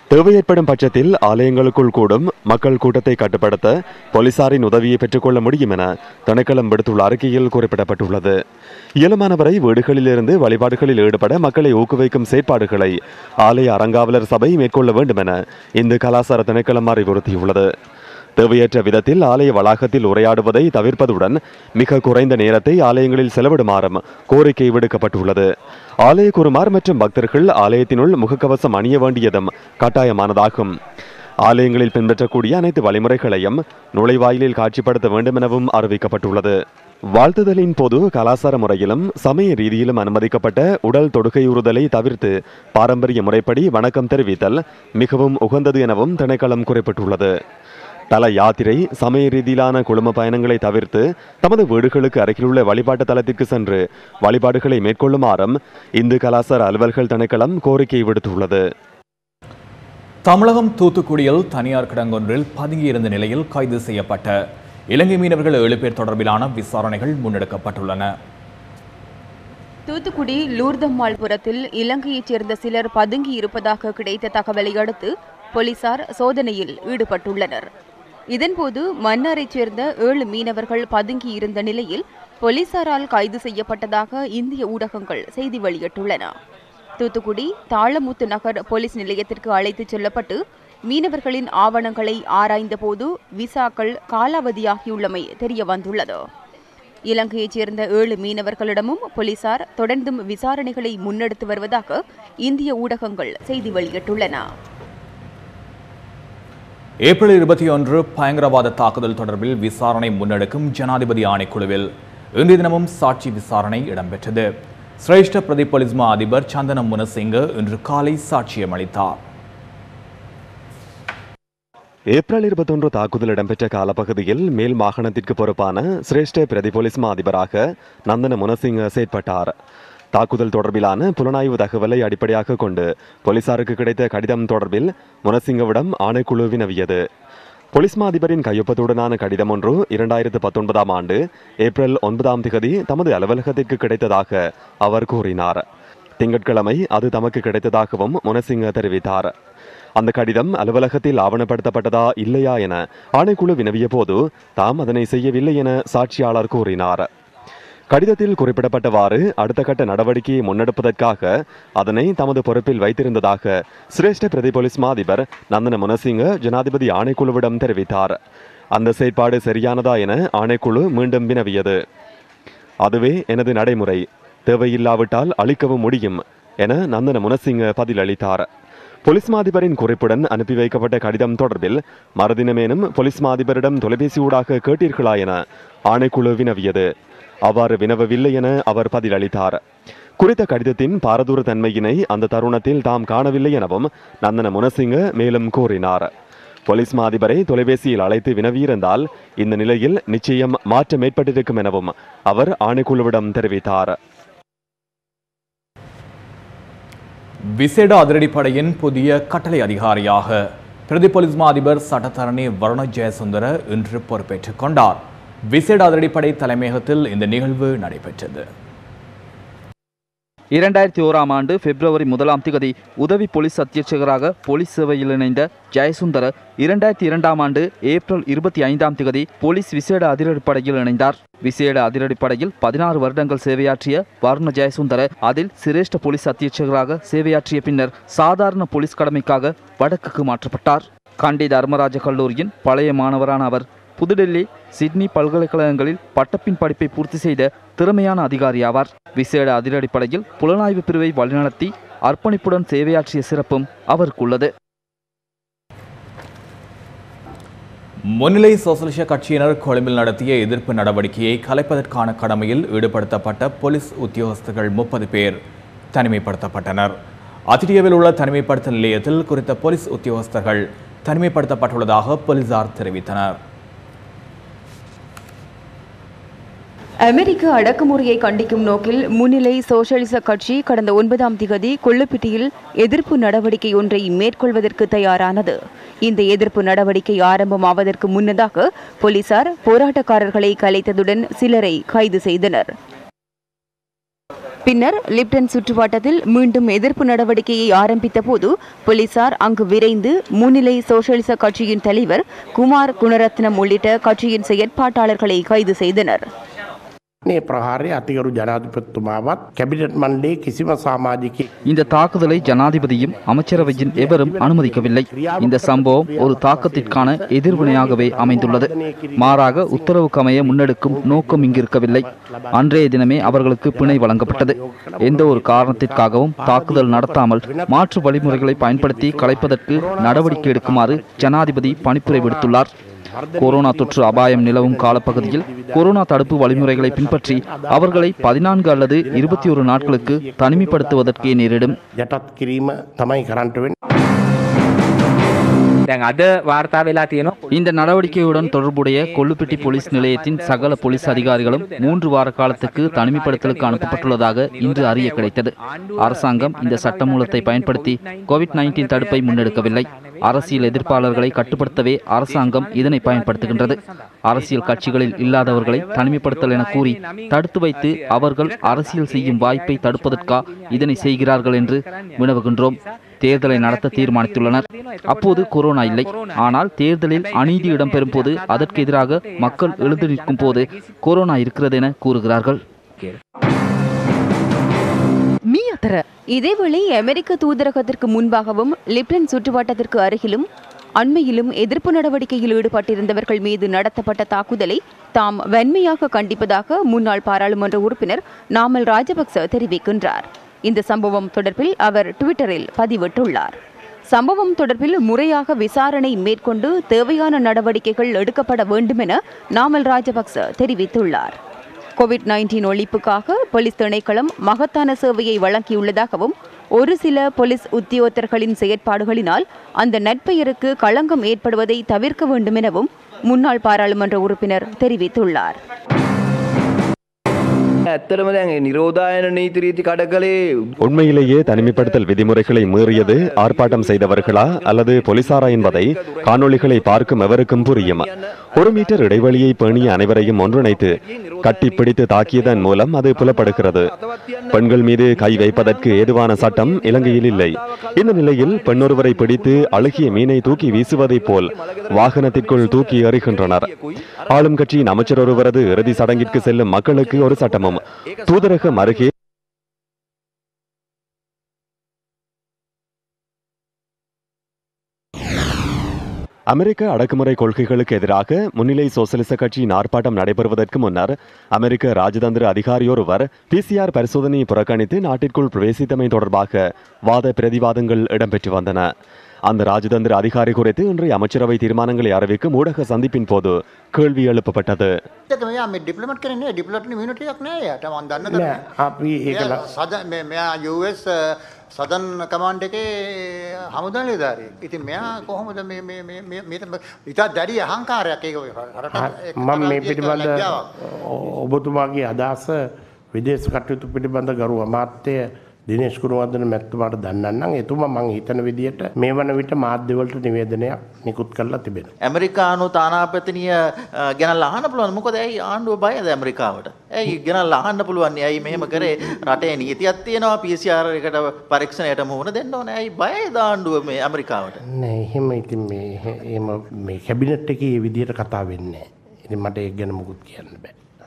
தேவை ஏற்படும் பட்சத்தில் ஆலயங்களுக்குள் கூடும் மக்கள் கூட்டத்தை கட்டுப்படுத்த போலீசாரின் உதவியை பெற்றுக்கொள்ள முடியும் என திணைக்களம் விடுத்துள்ள அறிக்கையில் குறிப்பிடப்பட்டுள்ளது. இயலுமானவரை வீடுகளிலிருந்து வழிபாடுகளில் ஈடுபட மக்களை ஊக்குவிக்கும் செயற்பாடுகளை ஆலய அறங்காவலர் சபை மேற்கொள்ள வேண்டும் என இந்து கலாசார திணைக்களம் அறிவுறுத்தியுள்ளது. தேவையற்ற விதத்தில் ஆலய வளாகத்தில் உரையாடுவதை தவிர்ப்பதுடன் மிக குறைந்த நேரத்தை ஆலயங்களில் செலவிடுமாறும் கோரிக்கை விடுக்கப்பட்டுள்ளது. ஆலய குருமார் மற்றும் பக்தர்கள் ஆலயத்தினுள் முகக்கவசம் அணிய வேண்டியதும் கட்டாயமானதாகும். ஆலயங்களில் பின்பற்றக்கூடிய அனைத்து வழிமுறைகளையும் நுழைவாயிலில் காட்சிப்படுத்த வேண்டும் எனவும் அறிவிக்கப்பட்டுள்ளது. வாழ்த்துதலின் போது கலாசார முறையிலும் சமய ரீதியிலும் அனுமதிக்கப்பட்ட உடல் தொடுகையுறுதலை தவிர்த்து பாரம்பரிய முறைப்படி வணக்கம் தெரிவித்தல் மிகவும் உகந்தது எனவும் திணைக்களம் குறிப்பிட்டுள்ளது. தல யாத்திரை சமய ரீதியிலான குழும பயணங்களை தவிர்த்து தமது வீடுகளுக்கு அருகிலுள்ள வழிபாட்டு தலத்திற்கு சென்று வழிபாடுகளை மேற்கொள்ளுமாறும் இந்து கலாசார அலுவல்கள் திணைக்களம் கோரிக்கை விடுத்துள்ளது. தமிழகம் தூத்துக்குடியில் தனியார் கிடங்கொன்றில் பதுங்கியிருந்த நிலையில் கைது செய்யப்பட்ட இலங்கை மீனவர்கள் 7 பேர் தொடர்பிலான விசாரணைகள் முன்னெடுக்கப்பட்டுள்ளன. தூத்துக்குடி லூர்தம்மாள்புரத்தில் இலங்கையைச் சேர்ந்த சிலர் பதுங்கி இருப்பதாக கிடைத்த தகவலை அடுத்து போலீசார் சோதனையில் ஈடுபட்டுள்ளனர். இதன்போது மன்னாரைச் சேர்ந்த 7 மீனவர்கள் பதுங்கி இருந்த நிலையில் போலீசாரால் கைது செய்யப்பட்டதாக இந்திய ஊடகங்கள் செய்தி வெளியிட்டுள்ளன. தூத்துக்குடி தாளமுத்து நகர் போலீஸ் நிலையத்திற்கு அழைத்துச் செல்லப்பட்டு மீனவர்களின் ஆவணங்களை ஆராய்ந்த போது விசாக்கள் காலாவதியாகியுள்ளமை தெரியவந்துள்ளது. இலங்கையைச் சேர்ந்த 7 மீனவர்களிடமும் போலீசார் தொடர்ந்தும் விசாரணைகளை முன்னெடுத்து வருவதாக இந்திய ஊடகங்கள் செய்தி வெளியிட்டுள்ளன. ஏப்ரல் 21 பயங்கரவாத தாக்குதல் தொடர்பில் விசாரணை முன்னெடுக்கும் ஜனாதிபதி ஆணைக்குழுவில் இன்றைய தினமும் சாட்சி விசாரணை இடம்பெற்றது. சிரேஷ்ட பிரதி போலீஸ் மா அதிபர் சந்தன முனசிங்க இன்று காலை சாட்சியம் அளித்தார். ஏப்ரல் 21 தாக்குதல் இடம்பெற்ற காலப்பகுதியில் மேல் மாகாணத்திற்கு பொறுப்பான சிரேஷ்ட பிரதி போலீஸ் மா அதிபராக நந்தன முனசிங்க செயற்பட்டார். தாக்குதல் தொடர்பிலான புலனாய்வு தகவலை அடிப்படையாக கொண்டு போலீசாருக்கு கிடைத்த கடிதம் தொடர்பில் முனசிங்கவிடம் ஆணைக்குழு வினவியது. போலீஸ் மா அதிபரின் கையொப்பத்துடனான கடிதம் ஒன்று 2019 ஆண்டு ஏப்ரல் 9 தமது அலுவலகத்திற்கு கிடைத்ததாக அவர் கூறினார். திங்கட்கிழமை அது தமக்கு கிடைத்ததாகவும் முனசிங்க தெரிவித்தார். அந்த கடிதம் அலுவலகத்தில் ஆவணப்படுத்தப்பட்டதா இல்லையா என ஆணைக்குழு வினவிய போது தாம் அதனை செய்யவில்லை என சாட்சியாளர் கூறினார். கடிதத்தில் குறிப்பிடப்பட்டவாறு அடுத்த கட்ட நடவடிக்கையை முன்னெடுப்பதற்காக அதனை தமது பொறுப்பில் வைத்திருந்ததாக சிரேஷ்ட பிரதி போலீஸ் மா அதிபர் நந்தன முனசிங்க ஜனாதிபதி ஆணைக்குழுவிடம் தெரிவித்தார். அந்த செயற்பாடு சரியானதா என ஆணைக்குழு மீண்டும் வினவியது. அதுவே எனது நடைமுறை, தேவையில்லாவிட்டால் அளிக்கவும் முடியும் என நந்தன முனசிங்க பதிலளித்தார். போலீஸ் மா அதிபரின் குறிப்புடன் அனுப்பி வைக்கப்பட்ட கடிதம் தொடர்பில் மறுதினமேனும் போலீஸ் மா அதிபரிடம் தொலைபேசி ஊடாக கேட்டீர்களா என ஆணைக்குழு வினவியது. அவ்வாறு வினவவில்லை என அவர் பதிலளித்தார். குறித்த கடிதத்தின் பாரதூர தன்மையினை அந்த தருணத்தில் தாம் காணவில்லை எனவும் நந்தன முனசிங்க மேலும் கூறினார். போலீஸ் மா அதிபரை தொலைபேசியில் அழைத்து வினவியிருந்தால் இந்த நிலையில் நிச்சயம் மாற்றம் ஏற்பட்டிருக்கும் எனவும் அவர் ஆணைக்குழுவிடம் தெரிவித்தார். விசேட அதிரடிப்படையின் புதிய கட்டளை அதிகாரியாக பிரதி போலீஸ் மா அதிபர் சட்டத்தரணி வருண ஜெயசுந்தர இன்று பொறுப்பேற்றுக் கொண்டார். விசேட அதிரடிப்படை தலைமையகத்தில் இந்த நிகழ்வு நடைபெற்றது. 2001 ஆண்டு பிப்ரவரி 1 உதவி போலீஸ் அத்தியட்சகராக போலீஸ் சேவையில் இணைந்த ஜெயசுந்தர 2002 ஆண்டு ஏப்ரல் 25 போலீஸ் விசேட அதிரடிப்படையில் இணைந்தார். விசேட அதிரடிப்படையில் 16 வருடங்கள் சேவையாற்றிய வருண ஜெயசுந்தர அதில் சிரேஷ்ட போலீஸ் அத்தியட்சகராக சேவையாற்றிய பின்னர் சாதாரண போலீஸ் கடமைக்காக வடக்குக்கு மாற்றப்பட்டார். கண்டி தர்மராஜ கல்லூரியின் பழைய மாணவரான அவர் புதுடெல்லி, சிட்னி பல்கலைக்கழகங்களில் பட்டப்பின் படிப்பை பூர்த்தி செய்த திறமையான அதிகாரி ஆவார். விசேட அதிரடிப்படையில் புலனாய்வு பிரிவை வழிநடத்தி அர்ப்பணிப்புடன் சேவையாற்றிய சிறப்பும் அவருக்குள்ளது. முன்னிலை சோசலிச கட்சியினர் கொழும்பில் நடத்திய எதிர்ப்பு நடவடிக்கையை கலைப்பதற்கான கடமையில் ஈடுபடுத்தப்பட்ட போலீஸ் உத்தியோகஸ்தர்கள் 30 பேர் தனிமைப்படுத்தப்பட்டனர். அதிடியவில் உள்ள தனிமைப்படுத்தல் நிலையத்தில் குறித்த போலீஸ் உத்தியோகஸ்தர்கள் தனிமைப்படுத்தப்பட்டுள்ளதாக போலீசார் தெரிவித்தனர். அமெரிக்க அடக்குமுறையை கண்டிக்கும் நோக்கில் முன்னிலை சோசலிச கட்சி கடந்த 9 கொள்ளுப்பிட்டியில் எதிர்ப்பு நடவடிக்கை ஒன்றை மேற்கொள்வதற்கு தயாரானது. இந்த எதிர்ப்பு நடவடிக்கை ஆரம்பமாவதற்கு முன்னதாக போலீசார் போராட்டக்காரர்களை கலைத்ததுடன் சிலரை கைது செய்தனர். பின்னர் லிப்டன் சுற்றுவட்டத்தில் மீண்டும் எதிர்ப்பு நடவடிக்கையை ஆரம்பித்த போது போலீசார் அங்கு விரைந்து முன்னிலை சோசலிச கட்சியின் தலைவர் குமார் குணரத்னம் உள்ளிட்ட கட்சியின் செயற்பாட்டாளர்களை கைது செய்தனர். මේ ප්‍රහාරය අතිගරු ජනාධිපතිතුමාවත් කැබිනට් මණ්ඩලයේ කිසිම සමාජිකයෙක් இந்த தாக்குதலை ஜனாதிபதியும் அமைச்சரவையின் எவரும் அனுமதிக்கவில்லை. இந்த சம்பவம் ஒரு தாக்கத்திற்கான எதிர்வினையாகவே அமைந்துள்ளது. மாறாக உத்தரவுக்கமைய முன்னெடுக்கும் நோக்கம் இங்கிருக்கவில்லை. அன்றைய தினமே அவர்களுக்கு பிணை வழங்கப்பட்டது. எந்த ஒரு காரணத்திற்காகவும் தாக்குதல் நடத்தாமல் மாற்று வழிமுறைகளை பயன்படுத்தி கலைப்பதற்கு நடவடிக்கை எடுக்குமாறு ஜனாதிபதி பணிப்புரை விடுத்துள்ளார். கொரோனா தொற்று அபாயம் நிலவும் காலப்பகுதியில் கொரோனா தடுப்பு வழிமுறைகளை பின்பற்றி அவர்களை 14 அல்லது 21 நாட்களுக்கு தனிமைப்படுத்துவதற்கே நேரிடும். இந்த நடவடிக்கையுடன் தொடர்புடைய கொள்ளுப்பிட்டி போலீஸ் நிலையத்தின் சகல போலீஸ் அதிகாரிகளும் 3 வார காலத்துக்கு தனிமைப்படுத்தலுக்கு அனுப்பப்பட்டுள்ளதாக இன்று அறிய கிடைத்தது. அரசாங்கம் இந்த சட்டமூலத்தை பயன்படுத்தி கோவிட்-19 தடுப்பை முன்னெடுக்கவில்லை. அரசியல் எதிர்ப்பாளர்களை கட்டுப்படுத்தவே அரசாங்கம் இதனை பயன்படுத்துகின்றது. அரசியல் கட்சிகளில் இல்லாதவர்களை தனிமைப்படுத்தல் என கூறி தடுத்து வைத்து அவர்கள் அரசியல் செய்யும் வாய்ப்பை தடுப்பதற்கா இதனை செய்கிறார்கள் என்று வினவுகின்றோம். தேர்தலை நடத்த தீர்மானித்துள்ளனர். அப்போது கொரோனா இல்லை. ஆனால் தேர்தலில் அநீதி இடம்பெறும் போது அதற்கு எதிராக மக்கள் எழுந்து நிற்கும் போது கொரோனா இருக்கிறது என கூறுகிறார்கள். இதேவேளை அமெரிக்க தூதரகத்திற்கு முன்பாகவும் லிப்டன் சுற்றுவட்டத்திற்கு அருகிலும் அண்மையிலும் எதிர்ப்பு நடவடிக்கையில் ஈடுபட்டிருந்தவர்கள் மீது நடத்தப்பட்ட தாக்குதலை தாம் வன்மையாக கண்டிப்பதாக முன்னாள் பாராளுமன்ற உறுப்பினர் நாமல் ராஜபக்ச தெரிவிக்கின்றார். இந்த சம்பவம் தொடர்பில் அவர் ட்விட்டரில் பதிவிட்டுள்ளார். சம்பவம் தொடர்பில் முறையாக விசாரணை மேற்கொண்டு தேவையான நடவடிக்கைகள் எடுக்கப்பட வேண்டும் என நாமல் ராஜபக்ச தெரிவித்துள்ளார். கோவிட்-19 ஒழிப்புக்காக போலீஸ் திணைக்களம் மகத்தான சேவையை வழங்கியுள்ளதாகவும் ஒரு சில போலீஸ் உத்தியோகத்தர்களின் செயற்பாடுகளினால் அந்த நற்பெயருக்கு களங்கம் ஏற்படுவதை தவிர்க்க வேண்டும் எனவும் முன்னாள் பாராளுமன்ற உறுப்பினர் தெரிவித்துள்ளார். உண்மையிலேயே தனிமைப்படுத்தல் விதிமுறைகளை மீறியது ஆர்ப்பாட்டம் செய்தவர்களா அல்லது போலீசாரா என்பதை காணொளிகளை பார்க்கும் எவருக்கும் புரியும். 1 மீட்டர் இடைவெளியை பேணிய அனைவரையும் ஒன்றிணைத்து கட்டிப்பிடித்து தாக்கியதன் மூலம் அது புலப்படுகிறது. பெண்கள் மீது கை வைப்பதற்கு ஏதுவான சட்டம் இலங்கையில் இல்லை. இந்த நிலையில் பெண்ணொருவரை பிடித்து அழுகிய மீனை தூக்கி வீசுவதைப் போல் வாகனத்திற்குள் தூக்கி எறிகின்றனர். ஆளும் கட்சியின் அமைச்சர் ஒருவரது இறுதி சடங்கிற்கு செல்லும் மக்களுக்கு ஒரு சட்டமும் தூதரகம் அருகே அமெரிக்க அடக்குமுறை கொள்கைகளுக்கு எதிராக முன்னிலை சோசலிச கட்சியின் ஆர்ப்பாட்டம் நடைபெறுவதற்கு முன்னர் அமெரிக்க ராஜதந்திர அதிகாரியொருவர் PCR பரிசோதனையை புறக்கணித்து நாட்டிற்குள் பிரவேசித்தமை தொடர்பாக வாத பிரதிவாதங்கள் இடம்பெற்று வந்தன. அந்த ராஜதந்திர அதிகாரி குறித்து இன்றைய அமைச்சரவை தீர்மானங்களை அறிவிக்கும் ஊடக சந்திப்பின் போது கேள்வி எழுப்பப்பட்டது. සදන් කමාන්ඩ් එකේ හමුදා නිලධාරියෙක්. ඉතින් මෙයා කොහොමද මේ ඉතා දැඩි අහංකාරයක් ඒක මම මේ පිළිබඳ ඔබතුමාගේ අදහස විදේශ කටයුතු පිළිබඳ ගරු අමාත්‍ය දිනේෂ් ගුණවර්ධන මැතිතුමාට දන්නන්නම් එතුමා මම හිතන විදියට මේ වන විට මාධ්‍යවලට නිවේදනයක් නිකුත් කරලා තිබෙනවා. ඇමරිකානු තානාපතිනිය ගෙනල්ලා අහන්න පුළුවන්. මොකද ඇයි ආණ්ඩුව බයද ඇමරිකාවට? ඇයි ගෙනල්ලා අහන්න පුළුවන් ඇයි මෙහෙම කරේ? රටේ නීතියක් තියෙනවා PCR එකට පරීක්ෂණයට මුහුණ දෙන්න ඕනේ. ඇයි බයද ආණ්ඩුව මේ ඇමරිකාවට? නෑ එහෙම ඉතින් මේ කැබිනට් එකේ මේ විදියට කතා වෙන්නේ නෑ. ඉතින් මට ඒක ගැන මුකුත් කියන්න බෑ.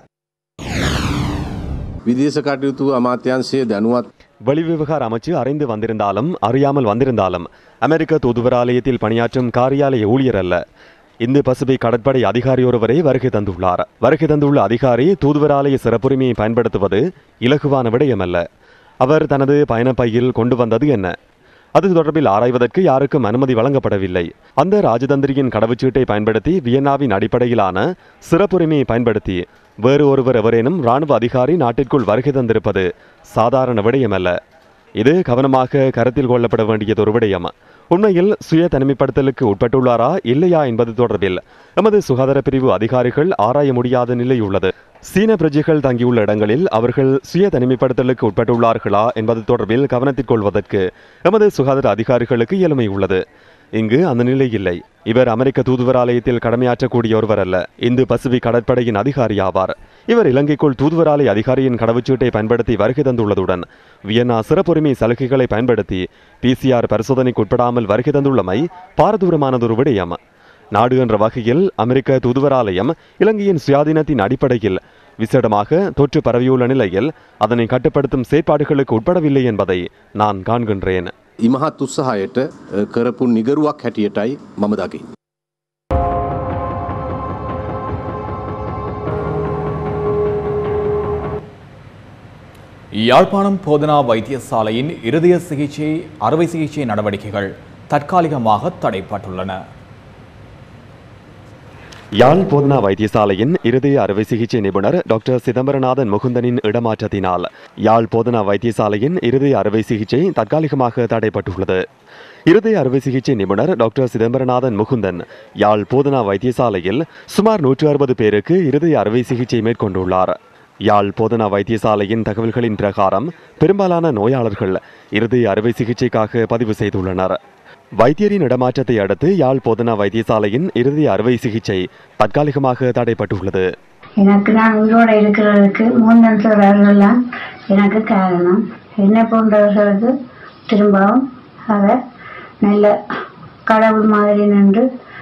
විදේශ කටයුතු අමාත්‍යාංශයේ දැනුවත් வெளிவிவகார அமைச்சு அறிந்து வந்திருந்தாலும் அறியாமல் வந்திருந்தாலும் அமெரிக்க தூதுவராலயத்தில் பணியாற்றும் காரியாலய ஊழியர் அல்ல. இந்து பசிபிக் கடற்படை அதிகாரி ஒருவரை வருகை தந்துள்ளார். வருகை தந்துள்ள அதிகாரி தூதுவராலய சிறப்புரிமையை பயன்படுத்துவது இலகுவான விடயமல்ல. அவர் தனது பயணப்பையில் கொண்டு வந்தது என்ன? அது தொடர்பில் ஆராய்வதற்கு யாருக்கும் அனுமதி வழங்கப்படவில்லை. அந்த ராஜதந்திரியின் கடவுச்சீட்டை பயன்படுத்தி வியன்னாவின் அடிப்படையிலான சிறப்புரிமையை பயன்படுத்தி வேறு ஒருவர் எவரேனும் இராணுவ அதிகாரி நாட்டிற்குள் வருகை தந்திருப்பது சாதாரண விடயமல்ல. இது கவனமாக கருத்தில் கொள்ளப்பட வேண்டியது ஒரு விடயம். உண்மையில் சுய தனிமைப்படுத்தலுக்கு உட்பட்டுள்ளாரா இல்லையா என்பது தொடர்பில் எமது சுகாதார பிரிவு அதிகாரிகள் ஆராய முடியாத நிலை உள்ளது. சீன பிரஜைகள் தங்கியுள்ள இடங்களில் அவர்கள் சுய தனிமைப்படுத்தலுக்கு உட்பட்டுள்ளார்களா என்பது தொடர்பில் கவனத்தில் கொள்வதற்கு எமது சுகாதார அதிகாரிகளுக்கு இயலுமை உள்ளது. இங்கு அந்த நிலை இல்லை. இவர் அமெரிக்க தூதுவராலயத்தில் கடமையாற்றக்கூடிய ஒருவர் அல்ல. இந்து பசிபிக் கடற்படையின் அதிகாரி ஆவார். இவர் இலங்கைக்குள் தூதுவராலை அதிகாரியின் கடவுச்சீட்டை பயன்படுத்தி வருகை தந்துள்ளதுடன் வியன்னா சிறப்புரிமை சலுகைகளை பயன்படுத்தி PCR பரிசோதனைக்கு உட்படாமல் வருகை தந்துள்ளமை பாரதூரமானதொரு விடயம். நாடு என்ற வகையில் அமெரிக்க தூதுவராலயம் இலங்கையின் சுயாதீனத்தின் அடிப்படையில் விசேடமாக தொற்று பரவியுள்ள நிலையில் அதனை கட்டுப்படுத்தும் செயற்பாடுகளுக்கு உட்படவில்லை என்பதை நான் காண்கின்றேன். ඉමහත් උත්සාහයට කරපු නිගරුවක් හැටියටයි මම දකින්නේ. யாழ்ப்பாணம் போதனா வைத்தியசாலையின் இருதய சிகிச்சை அறுவை சிகிச்சை நடவடிக்கைகள் தற்காலிகமாக தடைப்பட்டுள்ளன. யாழ் போதனா வைத்தியசாலையின் இருதய அறுவை சிகிச்சை நிபுணர் டாக்டர் சிதம்பரநாதன் முகுந்தனின் இடமாற்றத்தினால் யாழ் போதனா வைத்தியசாலையின் இருதய அறுவை சிகிச்சை தற்காலிகமாக தடைப்பட்டுள்ளது. இருதய அறுவை சிகிச்சை நிபுணர் டாக்டர் சிதம்பரநாதன் முகுந்தன் யாழ் போதனா வைத்தியசாலையில் சுமார் 160 பேருக்கு இருதய அறுவை சிகிச்சை மேற்கொண்டுள்ளார். யாழ் போதனா வைத்தியசாலையின் தகவல்களின் பிரகாரம் பெரும்பாலான நோயாளர்கள் இருதய அறுவை சிகிச்சைக்காக பதிவு செய்துள்ளனர். வைத்தியரின் இடமாற்றத்தை அடுத்து யாழ் போதனா வைத்தியசாலையின் இருதய அறுவை சிகிச்சை தற்காலிகமாக தடைப்பட்டுள்ளது. எனக்கு நான் உயிரோடு இருக்கிறதுக்கு மூன்றவர்கள்லாம் எனக்கு காரணம். என்னை போன்றவர்களுக்கு திரும்பவும் அவர் நல்ல கடவுள் மாதிரி நின்று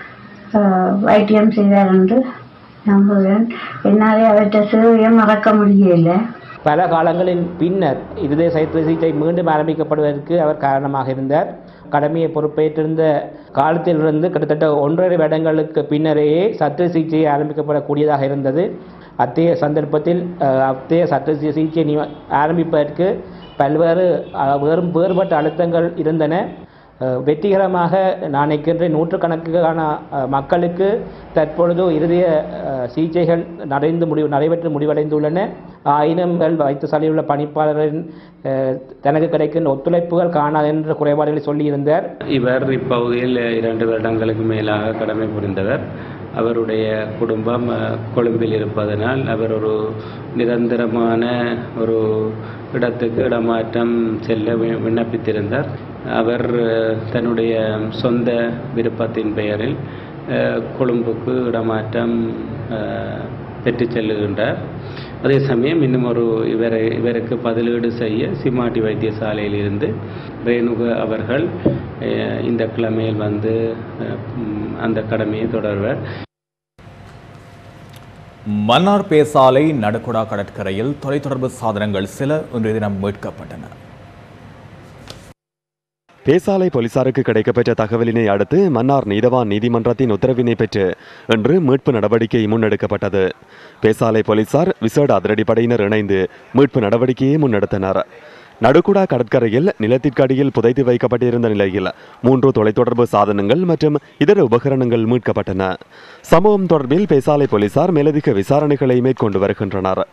வைத்தியம் செய்தார் என்று நம்புகிறேன். என்னாலே அவற்றை சேவையை மறக்க முடியவில்லை. பல காலங்களின் பின்னர் இருதய சிகிச்சை மீண்டும் ஆரம்பிக்கப்படுவதற்கு அவர் காரணமாக இருந்தார். கடமையை பொறுப்பேற்றிருந்த காலத்திலிருந்து கிட்டத்தட்ட 1.5 வருடங்களுக்கு பின்னரேயே சத்திர சிகிச்சை ஆரம்பிக்கப்படக்கூடியதாக இருந்தது. அத்தகைய சந்தர்ப்பத்தில் அத்தகைய சத்திர சிகிச்சை ஆரம்பிப்பதற்கு பல்வேறு வேறுபட்ட அழுத்தங்கள் இருந்தன. வெற்றிகரமாக நான் நினைக்கின்ற நூற்றுக்கணக்கான மக்களுக்கு தற்பொழுது இருதய சிகிச்சைகள் நடைபெற்று முடிவடைந்துள்ளன. ஆயினங்கள் வைத்தியசாலையில் உள்ள பணிப்பாளரின் தனக்கு கிடைக்கின்ற ஒத்துழைப்புகள் காணாது என்ற குறைபாடுகளை சொல்லியிருந்தார். இவர் இப்பகுதியில் 2 வருடங்களுக்கு மேலாக கடமை புரிந்தவர். அவருடைய குடும்பம் கொழும்பில் இருப்பதனால் அவர் ஒரு நிரந்தரமான ஒரு இடத்துக்கு இடமாற்றம் செல்ல விண்ணப்பித்திருந்தார். அவர் தன்னுடைய சொந்த விருப்பத்தின் பெயரில் கொழும்புக்கு இடமாற்றம் பெற்று செல்லுகின்றார். அதே சமயம் இன்னும் இவருக்கு பதிலீடு செய்ய சிமாட்டி வைத்தியசாலையில் இருந்து ரேணுக அவர்கள் இந்த கிழமையில் வந்து அந்த கடமையை தொடர்வர். மன்னார் பேசாலை நடுக்குடா கடற்கரையில் தொலைத்தொடர்பு சாதனங்கள் சில இன்றைய தினம் மீட்கப்பட்டன. பேசாலை போலீசாருக்கு கிடைக்கப்பெற்ற தகவலினை அடுத்து மன்னார் நீதவான் நீதிமன்றத்தின் உத்தரவினை பெற்று இன்று மீட்பு நடவடிக்கை முன்னெடுக்கப்பட்டது. பேசாலை போலீசார் விசேட அதிரடிப்படையினர் இணைந்து மீட்பு நடவடிக்கையை முன்னெடுத்தனர். நடுக்குடா கடற்கரையில் நிலத்திற்கு அடியில் புதைத்து வைக்கப்பட்டிருந்த நிலையில் 3 தொலைத்தொடர்பு சாதனங்கள் மற்றும் இதர உபகரணங்கள் மீட்கப்பட்டன. சம்பவம் தொடர்பில் பேசாலை போலீசார் மேலதிக விசாரணைகளை மேற்கொண்டு வருகின்றனர்.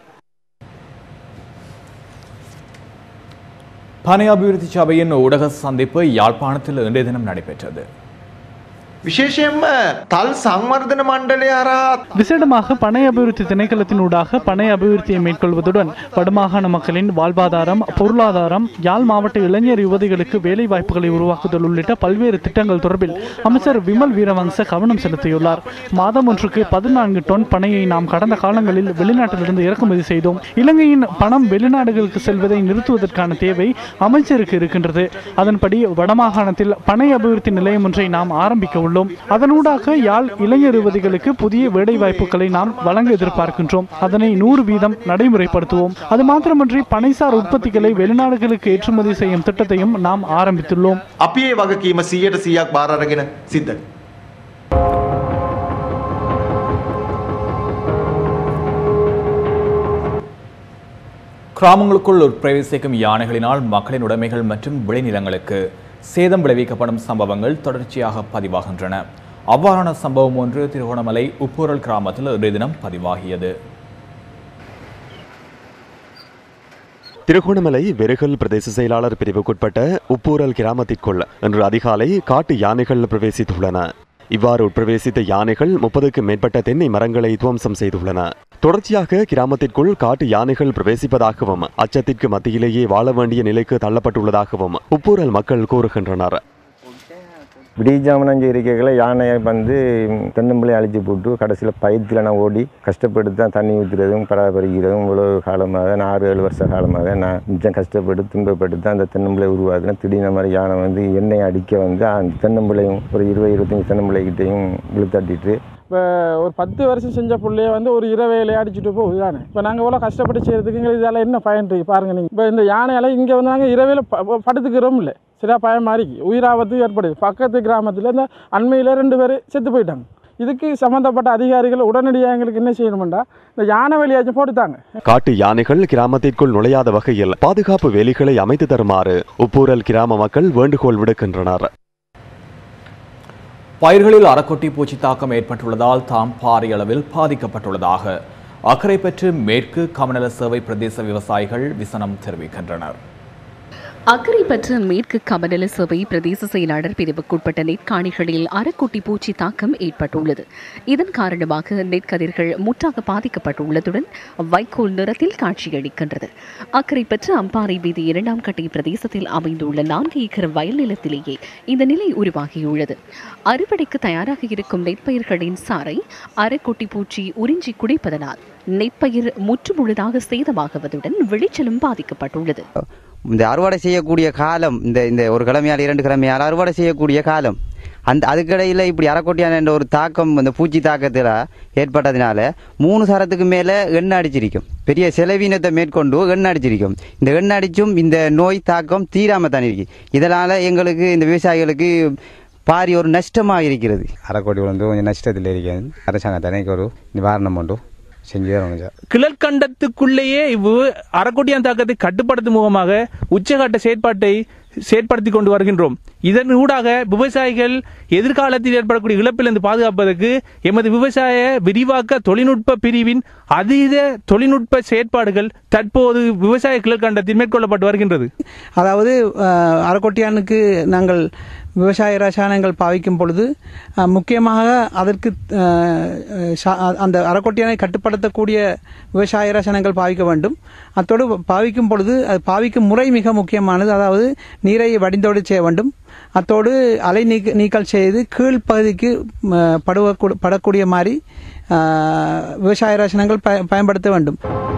பனை அபிவிருத்தி சபையின் ஊடக சந்திப்பு யாழ்ப்பாணத்தில் இன்றைய தினம் நடைபெற்றது. விசேஷம் தல் சம்வர்தன மண்டல விசேடமாக பனை அபிவிருத்தி திணைக்களத்தினூடாக பனை அபிவிருத்தியை மேற்கொள்வதுடன் வடமாகாண மக்களின் வாழ்வாதாரம், பொருளாதாரம், யாழ் மாவட்ட இளைஞர் யுவதிகளுக்கு வேலை வாய்ப்புகளை உருவாக்குதல் உள்ளிட்ட பல்வேறு திட்டங்கள் தொடர்பில் அமைச்சர் விமல் வீரவங்ச கவனம் செலுத்தியுள்ளார். மாதம் ஒன்றுக்கு 14 டொன் பனையை நாம் கடந்த காலங்களில் வெளிநாட்டிலிருந்து இறக்குமதி செய்தோம். இலங்கையின் பணம் வெளிநாடுகளுக்கு செல்வதை நிறுத்துவதற்கான தேவை அமைச்சருக்கு இருக்கின்றது. அதன்படி வடமாகாணத்தில் பனை அபிவிருத்தி நிலையம் ஒன்றை நாம் ஆரம்பிக்க உள்ளோம். அதனூடாக யாழ் இளைஞர் யுவதிகளுக்கு புதிய வேலை வாய்ப்புகளை நாம் வழங்க எதிர்பார்க்கின்றோம். அதனை 100% நடைமுறைப்படுத்துவோம். அது மாத்திரமன்றி பனைசார் உற்பத்திகளை வெளிநாடுகளுக்கு ஏற்றுமதி செய்யும் திட்டத்தையும் நாம் ஆரம்பித்துள்ளோம். අපේ වගකීම 100% බාර අරගෙන සිද්ධ. கிராமங்களுக்குள் உட்பிரவேசிக்கும் யானைகளினால் மக்களின் உடைமைகள் மற்றும் விளைநிலங்களுக்கு சேதம் விளைவிக்கப்படும் சம்பவங்கள் தொடர்ச்சியாக பதிவாகின்றன. அவ்வாறான சம்பவம் ஒன்று திருகோணமலை உப்பூரல் கிராமத்தில் இன்றைய தினம் பதிவாகியது. திருகோணமலை வெறுகல் பிரதேச செயலாளர் பிரிவுக்குட்பட்ட உப்பூரல் கிராமத்திற்குள் இன்று அதிகாலை காட்டு யானைகள் பிரவேசித்துள்ளன. இவ்வாறு உட்பிரவேசித்த யானைகள் 30க்கும் மேற்பட்ட தென்னை மரங்களை துவம்சம் செய்துள்ளன. தொடர்ச்சியாக கிராமத்திற்குள் காட்டு யானைகள் பிரவேசிப்பதாகவும் அச்சத்திற்கு மத்தியிலேயே வாழ வேண்டிய நிலைக்கு தள்ளப்பட்டுள்ளதாகவும் உப்பூரல் மக்கள் கூறுகின்றனர். விடிஜாமனம் இருக்கைகளை யானையை வந்து தென்னம்பிள்ளை அழிச்சு போட்டு கடைசியில் பயத்தில் நான் ஓடி கஷ்டப்பட்டு தான் தண்ணி ஊற்றுறதும் பராமரிக்கிறதும் இவ்வளோ காலமாக நான் 6-7 வருஷ காலமாக நான் மிச்சம் கஷ்டப்பட்டு துன்பப்பட்டு தான் அந்த தென்னம்பிள்ளை உருவாக்குனேன். திடீர்னு மாதிரி யானை வந்து எண்ணெய் அடிக்க வந்து அந்த தென்னம்பிள்ளையும் ஒரு 20-25 தென்னம்பிள்ளைகிட்டையும் இழுத்தட்டிட்டு இப்போ ஒரு 10 வருஷம் செஞ்ச பிள்ளைய வந்து ஒரு இரவையிலே அடிச்சுட்டு போகுது யானை. இப்போ நாங்கள் எவ்வளோ கஷ்டப்பட்டு செய்கிறதுக்கு எங்களுக்கு இதால் என்ன பயன் இருக்கு பாருங்கள் நீங்கள். இப்போ இந்த யானையால் இங்கே வந்து நாங்கள் இரவையில் படுத்துக்கிறோம் இல்லை, சரியா பயம் மாதிரி உயிராபத்து ஏற்படுது. பக்கத்து கிராமத்தில் இந்த அண்மையில் 2 பேர் செத்து போயிட்டாங்க. இதுக்கு சம்பந்தப்பட்ட அதிகாரிகள் உடனடியாக எங்களுக்கு என்ன செய்யணும்டா இந்த யானை வேலியாச்சும் போட்டுத்தாங்க. காட்டு யானைகள் கிராமத்திற்குள் நுழையாத வகையில் பாதுகாப்பு வேலிகளை அமைத்து தருமாறு உப்பூரல் கிராம மக்கள் வேண்டுகோள் விடுக்கின்றனர். பயிர்களில் அரைக்கொட்டி பூச்சி தாக்கம் ஏற்பட்டுள்ளதால் தாம் பாரிய அளவில் பாதிக்கப்பட்டுள்ளதாக அக்கரைப்பற்று மேற்கு கமநல சேவை பிரதேச விவசாயிகள் விசனம் தெரிவிக்கின்றனர். அக்கரைப்பற்று மேற்கு கமநல சேவை பிரதேச செயலாளர் பிரிவுக்குட்பட்ட நெற்காணிகளில் அரைக்குட்டி பூச்சி தாக்கம் ஏற்பட்டுள்ளது. இதன் காரணமாக நெற்கதிர்கள் முற்றாக பாதிக்கப்பட்டுள்ளதுடன் வைக்கோல் நிறத்தில் காட்சியளிக்கின்றது. அக்கரைப்பற்று அம்பாறை வீதி 2ஆம் கட்டை பிரதேசத்தில் அமைந்துள்ள 4 ஏக்கர் வயல் நிலத்திலேயே இந்த நிலை உருவாகியுள்ளது. அறுவடைக்கு தயாராக இருக்கும் நெற்பயிர்களின் சாறை அரைக்குட்டி பூச்சி உறிஞ்சி குடிப்பதனால் நெற்பயிர் முற்றுமுழுதாக சேதமாகுவதுடன் விளைச்சலும் பாதிக்கப்பட்டுள்ளது. இந்த அறுவடை செய்யக்கூடிய காலம் இந்த ஒரு கிழமையால் 2 கிழமையால் அறுவடை செய்யக்கூடிய காலம் அதுக்கிடையில் இப்படி அரைக்கொட்டியான என்ற ஒரு தாக்கம் இந்த பூச்சி தாக்கத்தில் ஏற்பட்டதுனால 3 சரத்துக்கு மேலே எண்ணெய் அடிச்சிருக்கும். பெரிய செலவினத்தை மேற்கொண்டு எண்ணெய் அடிச்சிருக்கும். இந்த எண்ணெய் அடிச்சும் இந்த நோய் தாக்கம் தீராமல் தான் இருக்கு. இதனால் எங்களுக்கு இந்த விவசாயிகளுக்கு பாரி ஒரு நஷ்டமாக இருக்கிறது. அரைக்கோட்டி வந்து கொஞ்சம் நஷ்டத்தில் இருக்கிறது. அரசாங்கம் தனிக்கு ஒரு நிவாரணம் உண்டு கிழற்கண்டத்துக்குள்ளேயே அரைக்கொட்டியான் தாக்கத்தை கட்டுப்படுத்தும் முகமாக உச்சகட்ட செயற்பாட்டை செயற்படுத்தி கொண்டு வருகின்றோம். இதன் ஊடாக விவசாயிகள் எதிர்காலத்தில் ஏற்படக்கூடிய இழப்பிலிருந்து பாதுகாப்பதற்கு எமது விவசாய விரிவாக்க தொழில்நுட்ப பிரிவின் அதீத தொழில்நுட்ப செயற்பாடுகள் தற்போது விவசாய கிழற்கண்டத்தில் மேற்கொள்ளப்பட்டு வருகின்றது. அதாவது அரைக்கொட்டியானுக்கு நாங்கள் விவசாய ரசாயனங்கள் பாவிக்கும் பொழுது முக்கியமாக அதற்கு அந்த அரைக்கொட்டியானை கட்டுப்படுத்தக்கூடிய விவசாய ரசாயனங்கள் பாவிக்க வேண்டும். அத்தோடு பாவிக்கும் பொழுது அது பாவிக்கும் முறை மிக முக்கியமானது. அதாவது நீரை வடிந்தோடு செய்ய வேண்டும். அத்தோடு அலை நீக்கல் செய்து கீழ்ப்பகுதிக்கு படக்கூடிய மாதிரி விவசாய ரசாயனங்கள் பயன்படுத்த வேண்டும்.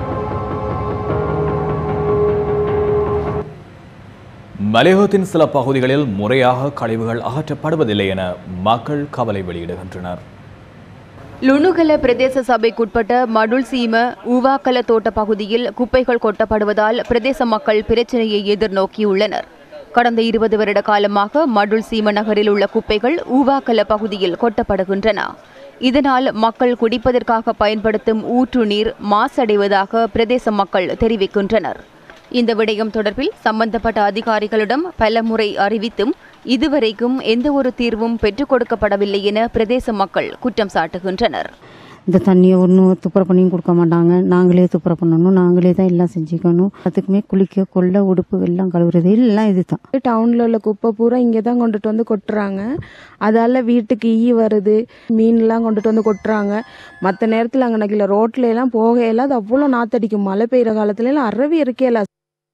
மலையகத்தின் சில பகுதிகளில் முறையாக கழிவுகள் அகற்றப்படுவதில்லை என மக்கள் கவலை வெளியிடுகின்றனர். லுணுகல பிரதேச சபைக்குட்பட்ட மடுல் சீம ஊவாக்கல தோட்ட பகுதியில் குப்பைகள் கொட்டப்படுவதால் பிரதேச மக்கள் பிரச்சினையை எதிர்நோக்கியுள்ளனர். கடந்த 20 வருட காலமாக மடுல் சீம நகரில் உள்ள குப்பைகள் ஊவாக்கல பகுதியில் கொட்டப்படுகின்றன. இதனால் மக்கள் குடிப்பதற்காக பயன்படுத்தும் ஊற்று நீர் மாசடைவதாக பிரதேச மக்கள் தெரிவிக்கின்றனர். இந்த விடயம் தொடர்பில் சம்பந்தப்பட்ட அதிகாரிகளிடம் பல முறை அறிவித்தும் இதுவரைக்கும் எந்த ஒரு தீர்வும் பெற்றுக் கொடுக்கப்படவில்லை என பிரதேச மக்கள் குற்றம் சாட்டுகின்றனர். இந்த தண்ணியை ஒன்றும் துப்புரவு பண்ணியும் கொடுக்க மாட்டாங்க. நாங்களே துப்புரவு பண்ணணும், நாங்களே தான் எல்லாம் செஞ்சுக்கணும். அதுக்குமே குளிக்க கொள்ள உடுப்பு எல்லாம் கழுவுறது எல்லாம் இதுதான். டவுன்ல உள்ள குப்பை பூரா இங்கே தான் கொண்டுட்டு வந்து கொட்டுறாங்க. அதால வீட்டுக்கு ஈ வருது, மீன்லாம் கொண்டுட்டு வந்து கொட்டுறாங்க. மற்ற நேரத்தில் அங்கே நக்கில ரோட்ல எல்லாம் போகையில அது அவ்வளோ நாத்தடிக்கும். மழை பெய்கிற காலத்துல எல்லாம் அறவே இருக்கையில.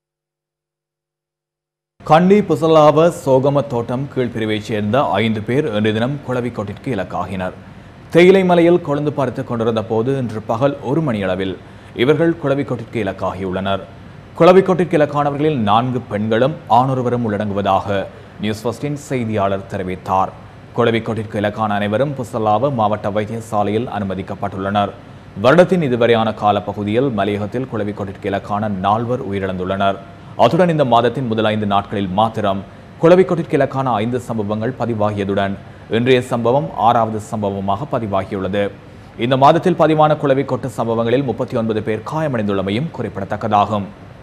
கண்டி புசலாவ சோகம தோட்டம் கீழ்பிரிவைச் சேர்ந்த 5 பேர் இன்று தினம் குளவிக்கோட்டிற்கு இலக்காகினர். தேயிலை மலையில் கொழுந்து பார்த்துக் கொண்டிருந்த போது இன்று பகல் 1 மணியளவில் இவர்கள் குளவிக்கோட்டிற்கு இலக்காகியுள்ளனர். குளவிக்கோட்டிற்கு இலக்கானவர்களில் 4 பெண்களும் ஆணொருவரும் உள்ளடங்குவதாக நியூஸ் ஃபர்ஸ்டின் செய்தியாளர் தெரிவித்தார். குளவிக்கோட்டிற்கு இலக்கான அனைவரும் புசலாவ மாவட்ட வைத்தியசாலையில் அனுமதிக்கப்பட்டுள்ளனர். வருடத்தின் இதுவரையான காலப்பகுதியில் மலையகத்தில் குளவிக்கோட்டிற்கு இலக்கான 4 உயிரிழந்துள்ளனர். அத்துடன் இந்த மாதத்தின் முதல் 5 நாட்களில் மாத்திரம் குளவிக்கோட்டிற்கு இலக்கான 5 சம்பவங்கள் பதிவாகியதுடன் இன்றைய சம்பவம் 6வது சம்பவமாக பதிவாகியுள்ளது. இந்த மாதத்தில் பதிவான குளவிக்கோட்டு சம்பவங்களில் 39 பேர் காயமடைந்துள்ளமையும் குறிப்பிடத்தக்கதாகும்.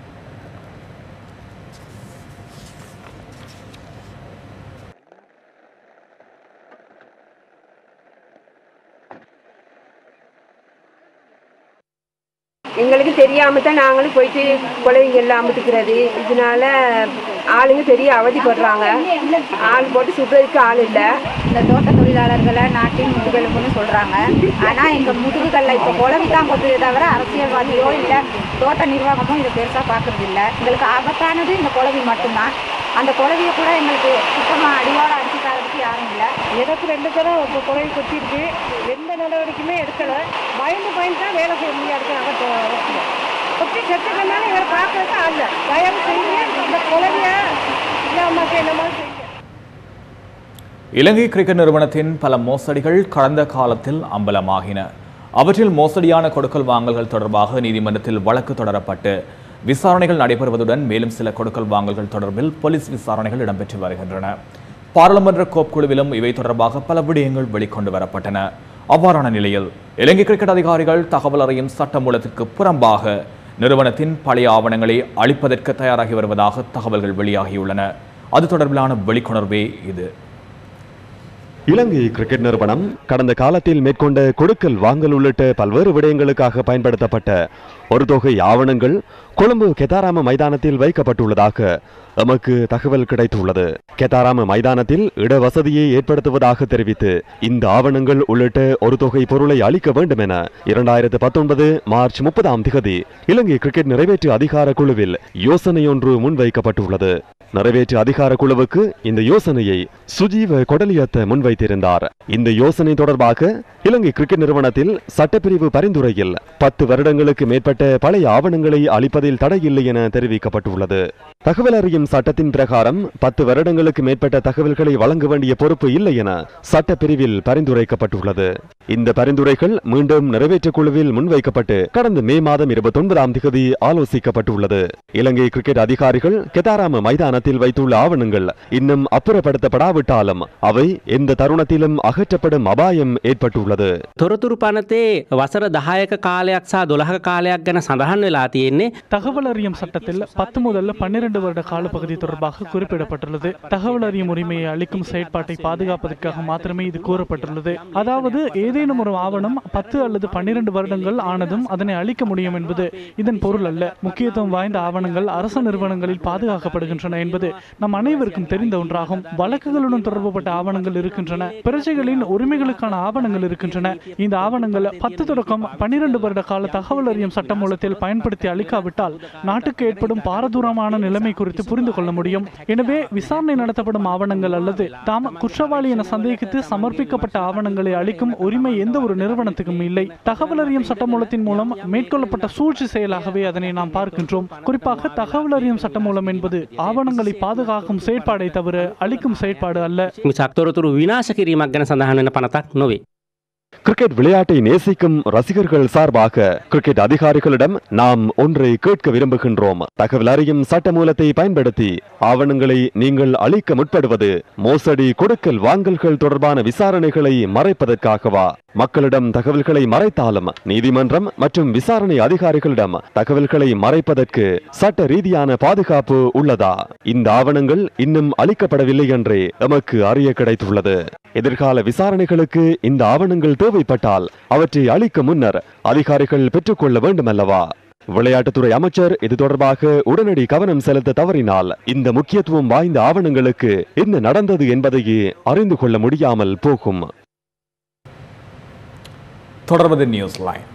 எங்களுக்கு தெரியாம தான் நாங்களும் போயிட்டு குழந்தைங்க எல்லாம் அமுத்துக்கிறது. இதனால ஆளுங்க பெரிய அவதிப்படுறாங்க. ஆள் போட்டு சுடுறதுக்கு ஆள் இல்லை. இந்த தோட்ட தொழிலாளர்களை நாட்டின் முதுகெலும்புன்னு சொல்றாங்க. ஆனா எங்க முதுகுகள்ல இப்ப குழவி தான் கொட்டுதே தவிர அரசியல்வாதியோ இல்லை தோட்ட நிர்வாகமோ இதை பெருசா பாக்குறது இல்லை. எங்களுக்கு ஆபத்தானது இந்த குழவி மட்டும்தான். அந்த குழவியை கூட எங்களுக்கு சுத்தமா அடியோட அடிச்சு தரதுக்கு யாரும் 2 தரம் இப்போ கொலை கொட்டிருக்கு. எந்த நடவடிக்கையுமே எடுக்கலை. பயந்து தான் வேலை செய்ய முடியாது. கொட்டி செத்துக்கனால இவரை பார்க்கறதுக்கு ஆள் இல்லை. தயவு செய்ய இந்த கொலையை இல்லாமல் என்னமா செய்ய. இலங்கை கிரிக்கெட் நிறுவனத்தின் பல மோசடிகள் கடந்த காலத்தில் அம்பலமாகின. அவற்றில் மோசடியான கொடுக்கல் வாங்கல்கள் தொடர்பாக நீதிமன்றத்தில் வழக்கு தொடரப்பட்டு விசாரணைகள் நடைபெறுவதுடன் மேலும் சில கொடுக்கல் வாங்கல்கள் தொடர்பில் போலீஸ் விசாரணைகள் இடம்பெற்று வருகின்றன. பாராளுமன்ற கோப்புக்குழுவிலும் இவை தொடர்பாக பல விடயங்கள் வெளிக்கொண்டு வரப்பட்டன. அவ்வாறான நிலையில் இலங்கை கிரிக்கெட் அதிகாரிகள் தகவல் அறியும் சட்டமூலத்திற்கு புறம்பாக நிறுவனத்தின் பழைய ஆவணங்களை அளிப்பதற்கு தயாராகி வருவதாக தகவல்கள் வெளியாகியுள்ளன. அது தொடர்பிலான வெளிக்கொணர்வே இது. இலங்கை கிரிக்கெட் நிறுவனம் கடந்த காலத்தில் மேற்கொண்ட கொடுக்கல் வாங்கல் உள்ளிட்ட பல்வேறு விடயங்களுக்காக பயன்படுத்தப்பட்ட ஒரு தொகை ஆவணங்கள் கொழும்பு கெதாராம மைதானத்தில் வைக்கப்பட்டுள்ளதாக எமக்கு தகவல் கிடைத்துள்ளது. கெதாராம மைதானத்தில் இடவசதியை ஏற்படுத்துவதாக தெரிவித்து இந்த ஆவணங்கள் உள்ளிட்ட ஒரு தொகை பொருளை அளிக்க வேண்டும் என 2019 மார்ச் 30 இலங்கை கிரிக்கெட் நிறைவேற்று அதிகார குழுவில் யோசனையொன்று முன்வைக்கப்பட்டுள்ளது. நிறைவேற்று அதிகார குழுவுக்கு இந்த யோசனையை சுஜீவ கொடலியத்த முன்வைத்திருந்தார். இந்த யோசனை தொடர்பாக இலங்கை கிரிக்கெட் நிறுவனத்தில் சட்டப்பிரிவு பரிந்துரையில் 10 வருடங்களுக்கு மேற்பட்ட பழைய ஆவணங்களை அளிப்பதில் தடையில்லை என தெரிவிக்கப்பட்டுள்ளது. தகவல் அறியும் சட்டத்தின் பிரகாரம் 10 வருடங்களுக்கு மேற்பட்ட தகவல்களை வழங்க வேண்டிய பொறுப்பு இல்லை என சட்டப்பிரிவில் பரிந்துரைக்கப்பட்டுள்ளது. இந்த பரிந்துரைகள் மீண்டும் நிறைவேற்று குழுவில் முன்வைக்கப்பட்டு கடந்த மே மாதம் 29 ஆலோசிக்கப்பட்டுள்ளது. இலங்கை கிரிக்கெட் அதிகாரிகள் கெதாராம மைதானத்தில் வைத்துள்ள ஆவணங்கள் இன்னும் அப்புறப்படுத்தப்படாவிட்டாலும் அவை எந்த தருணத்திலும் அகற்றப்படும் அபாயம் ஏற்பட்டுள்ளது. තොරතුරු පනතේ වසර 10ක කාලයක් සහ 12ක කාලයක් ගැන සඳහන් වෙලා තියෙන්නේ. தகவல் அறியும் சட்டத்தில் 10 முதல் 12 வருட காலப்பகுதி தொடர்பாக குறிப்பிடப்பட்டுள்ளது. தகவல் அறியும் உரிமையை அளிக்கும் செயற்பாட்டை பாதுகாப்பதற்காக மாத்திரமே இது கூறப்பட்டுள்ளது. அதாவது ஏதேனும் ஒரு ஆவணம் 10 அல்லது 12 வருடங்கள் ஆனதும் அதனை அளிக்க முடியும் என்பது இதன் பொருள் அல்ல. முக்கியத்துவம் வாய்ந்த ஆவணங்கள் அரசு நிறுவனங்களில் பாதுகாக்கப்படுகின்றன என்பது நம் அனைவருக்கும் தெரிந்த ஒன்றாகும். வழக்குகளுடன் தொடர்புபட்ட ஆவணங்கள் இருக்கின்றன. பிரஜைகளின் உரிமைகளுக்கான ஆவணங்கள் இருக்கின்றன. இந்த ஆவணங்கள் 10 தொடக்கம் 12 வருட கால தகவல் அறியும் சட்டமூலத்தில் பயன்படுத்தி அளிக்காவிட்டால் நாட்டுக்கு ஏற்படும் பாரதூரமான நிலைமை குறித்து புரிந்து கொள்ள முடியும். எனவே விசாரணை நடத்தப்படும் ஆவணங்கள் அல்லது தாம் குற்றவாளி என சந்தேகித்து சமர்ப்பிக்கப்பட்ட ஆவணங்களை அளிக்கும் உரிமை எந்த ஒரு நிறுவனத்துக்கும் இல்லை. தகவல் அறியும் சட்டமூலத்தின் மூலம் மேற்கொள்ளப்பட்ட சூழ்ச்சி செயலாகவே அதனை நாம் பார்க்கின்றோம். குறிப்பாக தகவல் அறியும் சட்டமூலம் என்பது ஆவணங்களை பாதுகாக்கும் செயற்பாடை தவிர அளிக்கும் செயற்பாடு அல்ல. තොරතුරු විනාශ කිරීමක් ගැන සඳහන් වෙන පනතක් නොවේ. கிரிக்கெட் விளையாட்டை நேசிக்கும் ரசிகர்கள் சார்பாக கிரிக்கெட் அதிகாரிகளிடம் நாம் ஒன்றை கேட்க விரும்புகின்றோம். தகவல் அறியும் சட்டமூலத்தை பயன்படுத்தி ஆவணங்களை நீங்கள் அளிக்க முற்படுவது மோசடி கொடுக்கல் வாங்கல்கள் தொடர்பான விசாரணைகளை மறைப்பதற்காகவா? மக்களிடம் தகவல்களை மறைத்தாலும் நீதிமன்றம் மற்றும் விசாரணை அதிகாரிகளிடம் தகவல்களை மறைப்பதற்கு சட்ட ரீதியான பாதுகாப்பு உள்ளதா? இந்த ஆவணங்கள் இன்னும் அளிக்கப்படவில்லை என்றே எமக்கு அறிய கிடைத்துள்ளது. எதிர்கால விசாரணைகளுக்கு இந்த ஆவணங்கள் தேவைப்பட்டால் அவற்றை அளிக்க முன்னர் அதிகாரிகள் பெற்றுக்கொள்ள வேண்டும் அல்லவா? விளையாட்டுத்துறை அமைச்சர் இது தொடர்பாக உடனடி கவனம் செலுத்த தவறினால் இந்த முக்கியத்துவம் வாய்ந்த ஆவணங்களுக்கு என்ன நடந்தது என்பதையே அறிந்து கொள்ள முடியாமல் போகும். தொடர்வது நியூஸ் லைன்.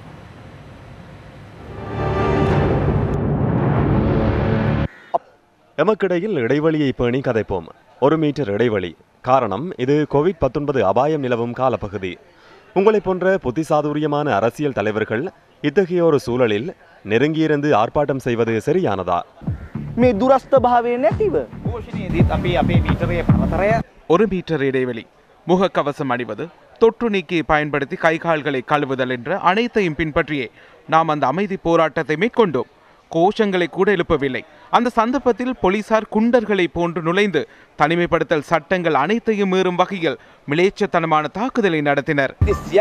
எமக்கிடையில் இடைவெளியை பேணி கதைப்போம். 1 மீட்டர் இடைவெளி. காரணம், இது COVID-19 அபாயம் நிலவும் காலப்பகுதி. உங்களைப் போன்ற புத்திசாதுரியமான அரசியல் தலைவர்கள் இத்தகைய ஒரு சூழலில் நெருங்கியிருந்து ஆர்ப்பாட்டம் செய்வது சரியானதா? මේ දුරස්ථ භාවය නැතිව ഘോഷණයේදීත් අපි අපේ මීටරයේ පරතරය 1 மீட்டர் இடைவெளி, முகக்கவசம் அணிவது, தொற்று நீக்கி பயன்படுத்தி கை கால்களை கழுவுதல் என்ற அனைத்தையும் பின்பற்றியே நாம் அந்த அமைதி போராட்டத்தை மேற்கொண்டோம். கோஷங்களை கூட எழுப்பவில்லை. அந்த சந்தர்ப்பத்தில் போலீசார் குண்டர்களை போன்று நுழைந்து தனிமைப்படுத்தல் சட்டங்கள் அனைத்தையும் மீறும் வகையில் மிலேச்சத்தனமான தாக்குதலை நடத்தினர்.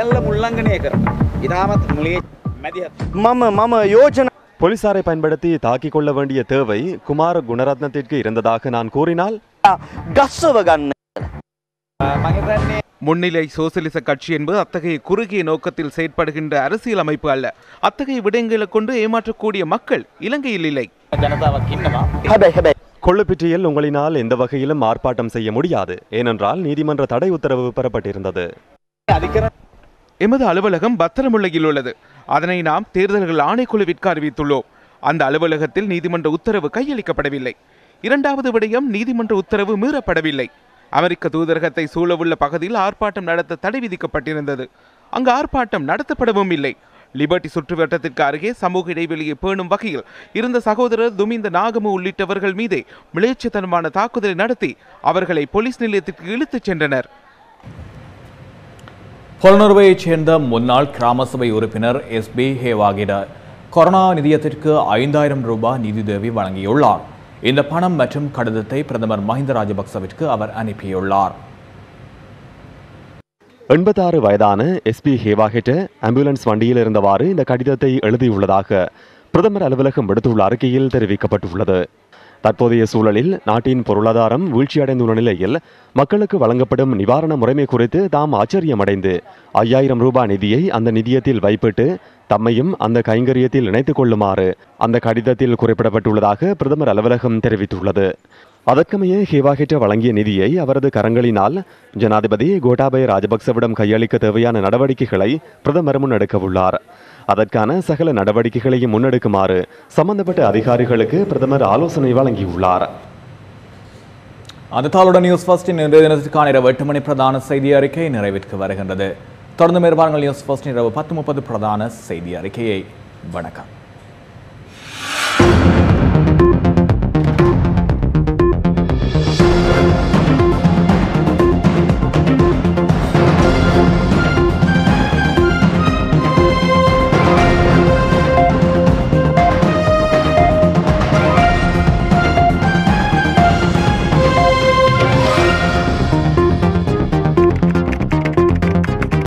போலீசாரை பயன்படுத்தி தாக்கிக் கொள்ள வேண்டிய தேவை குமார குணரத்னத்திற்கு இருந்ததாக நான் கூறினால் முன்னிலை சோசலிச கட்சி என்பது அத்தகைய குறுகிய நோக்கத்தில் செயற்படுகின்ற அரசியல் அமைப்பு அல்ல. அத்தகைய விடயங்களை கொண்டு ஏமாற்றக்கூடிய மக்கள் இலங்கையில் இல்லை. கொள்ளுப்பிற்றியில் உங்களினால் எந்த வகையிலும் ஆர்ப்பாட்டம் செய்ய முடியாது. ஏனென்றால் நீதிமன்ற தடை உத்தரவு பெறப்பட்டிருந்தது. எமது அலுவலகம் பத்திரமுல்லையில் உள்ளது. அதனை நாம் தேர்தல்கள் ஆணைக்குழுவிற்கு அறிவித்துள்ளோம். அந்த அலுவலகத்தில் நீதிமன்ற உத்தரவு கையளிக்கப்படவில்லை. இரண்டாவது விடயம், நீதிமன்ற உத்தரவு மீறப்படவில்லை. அமெரிக்க தூதரகத்தை சூழவுள்ள பகுதியில் ஆர்ப்பாட்டம் நடத்த தடை விதிக்கப்பட்டிருந்தது. அங்கு ஆர்ப்பாட்டம் நடத்தப்படவும் இல்லை. லிபர்டி சுற்றுவட்டத்திற்கு அருகே சமூக இடைவெளியை பேணும் வகையில் இருந்த சகோதரர் துமிந்த நாகமு உள்ளிட்டவர்கள் மீதே மிலேச்சத்தனமான தாக்குதலை நடத்தி அவர்களை போலீஸ் நிலையத்திற்கு இழுத்துச் சென்றனர். பொலனறுவையைச் சேர்ந்த முன்னாள் கிராம சபை உறுப்பினர் எஸ்பி ஹேவாகிட கொரோனா நிதியத்திற்கு 5000 ரூபாய் நிதியுதவி வழங்கியுள்ளார். இந்த பணம் மற்றும் கடிதத்தை பிரதமர் மஹிந்த ராஜபக்சவிற்கு அவர் அனுப்பியுள்ளார். 86 வயதான எஸ்பி ஹேவாகெட்ட ஆம்புலன்ஸ் வண்டியில் இருந்தவாறு இந்த கடிதத்தை எழுதியுள்ளதாக பிரதமர் அலுவலகம் விடுத்துள்ள அறிக்கையில் தெரிவிக்கப்பட்டுள்ளது. தற்போதைய சூழலில் நாட்டின் பொருளாதாரம் வீழ்ச்சியடைந்துள்ள நிலையில் மக்களுக்கு வழங்கப்படும் நிவாரண முறைமை குறித்து தாம் ஆச்சரியமடைந்து 5000 ரூபாய் நிதியை அந்த நிதியத்தில் வைப்பிட்டு தம்மையும் அந்த கைங்கரியத்தில் இணைத்துக் கொள்ளுமாறு அந்த கடிதத்தில் குறிப்பிடப்பட்டுள்ளதாக பிரதமர் அலுவலகம் தெரிவித்துள்ளது. அதற்கமைய ஹேவாகெட்ட வழங்கிய நிதியை அவரது கரங்களினால் ஜனாதிபதி கோட்டாபய ராஜபக்சவிடம் கையளிக்க தேவையான நடவடிக்கைகளை பிரதமர் முன்னெடுக்கவுள்ளார். அதற்கான சகல நடவடிக்கைகளையும் முன்னெடுக்குமாறு சம்பந்தப்பட்ட அதிகாரிகளுக்கு பிரதமர் ஆலோசனை வழங்கியுள்ளார். அந்த தாளுடன் நியூஸ் ஃபர்ஸ்டின் இன்றைய தினத்திற்கான இரவு 8 மணி பிரதான செய்தி அறிக்கை நிறைவேற்று வருகின்றது. தொடர்ந்து மேற்பாருங்கள் நியூஸ் ஃபர்ஸ்டின் இரவு 10:30 பிரதான செய்தி அறிக்கையை. வணக்கம்.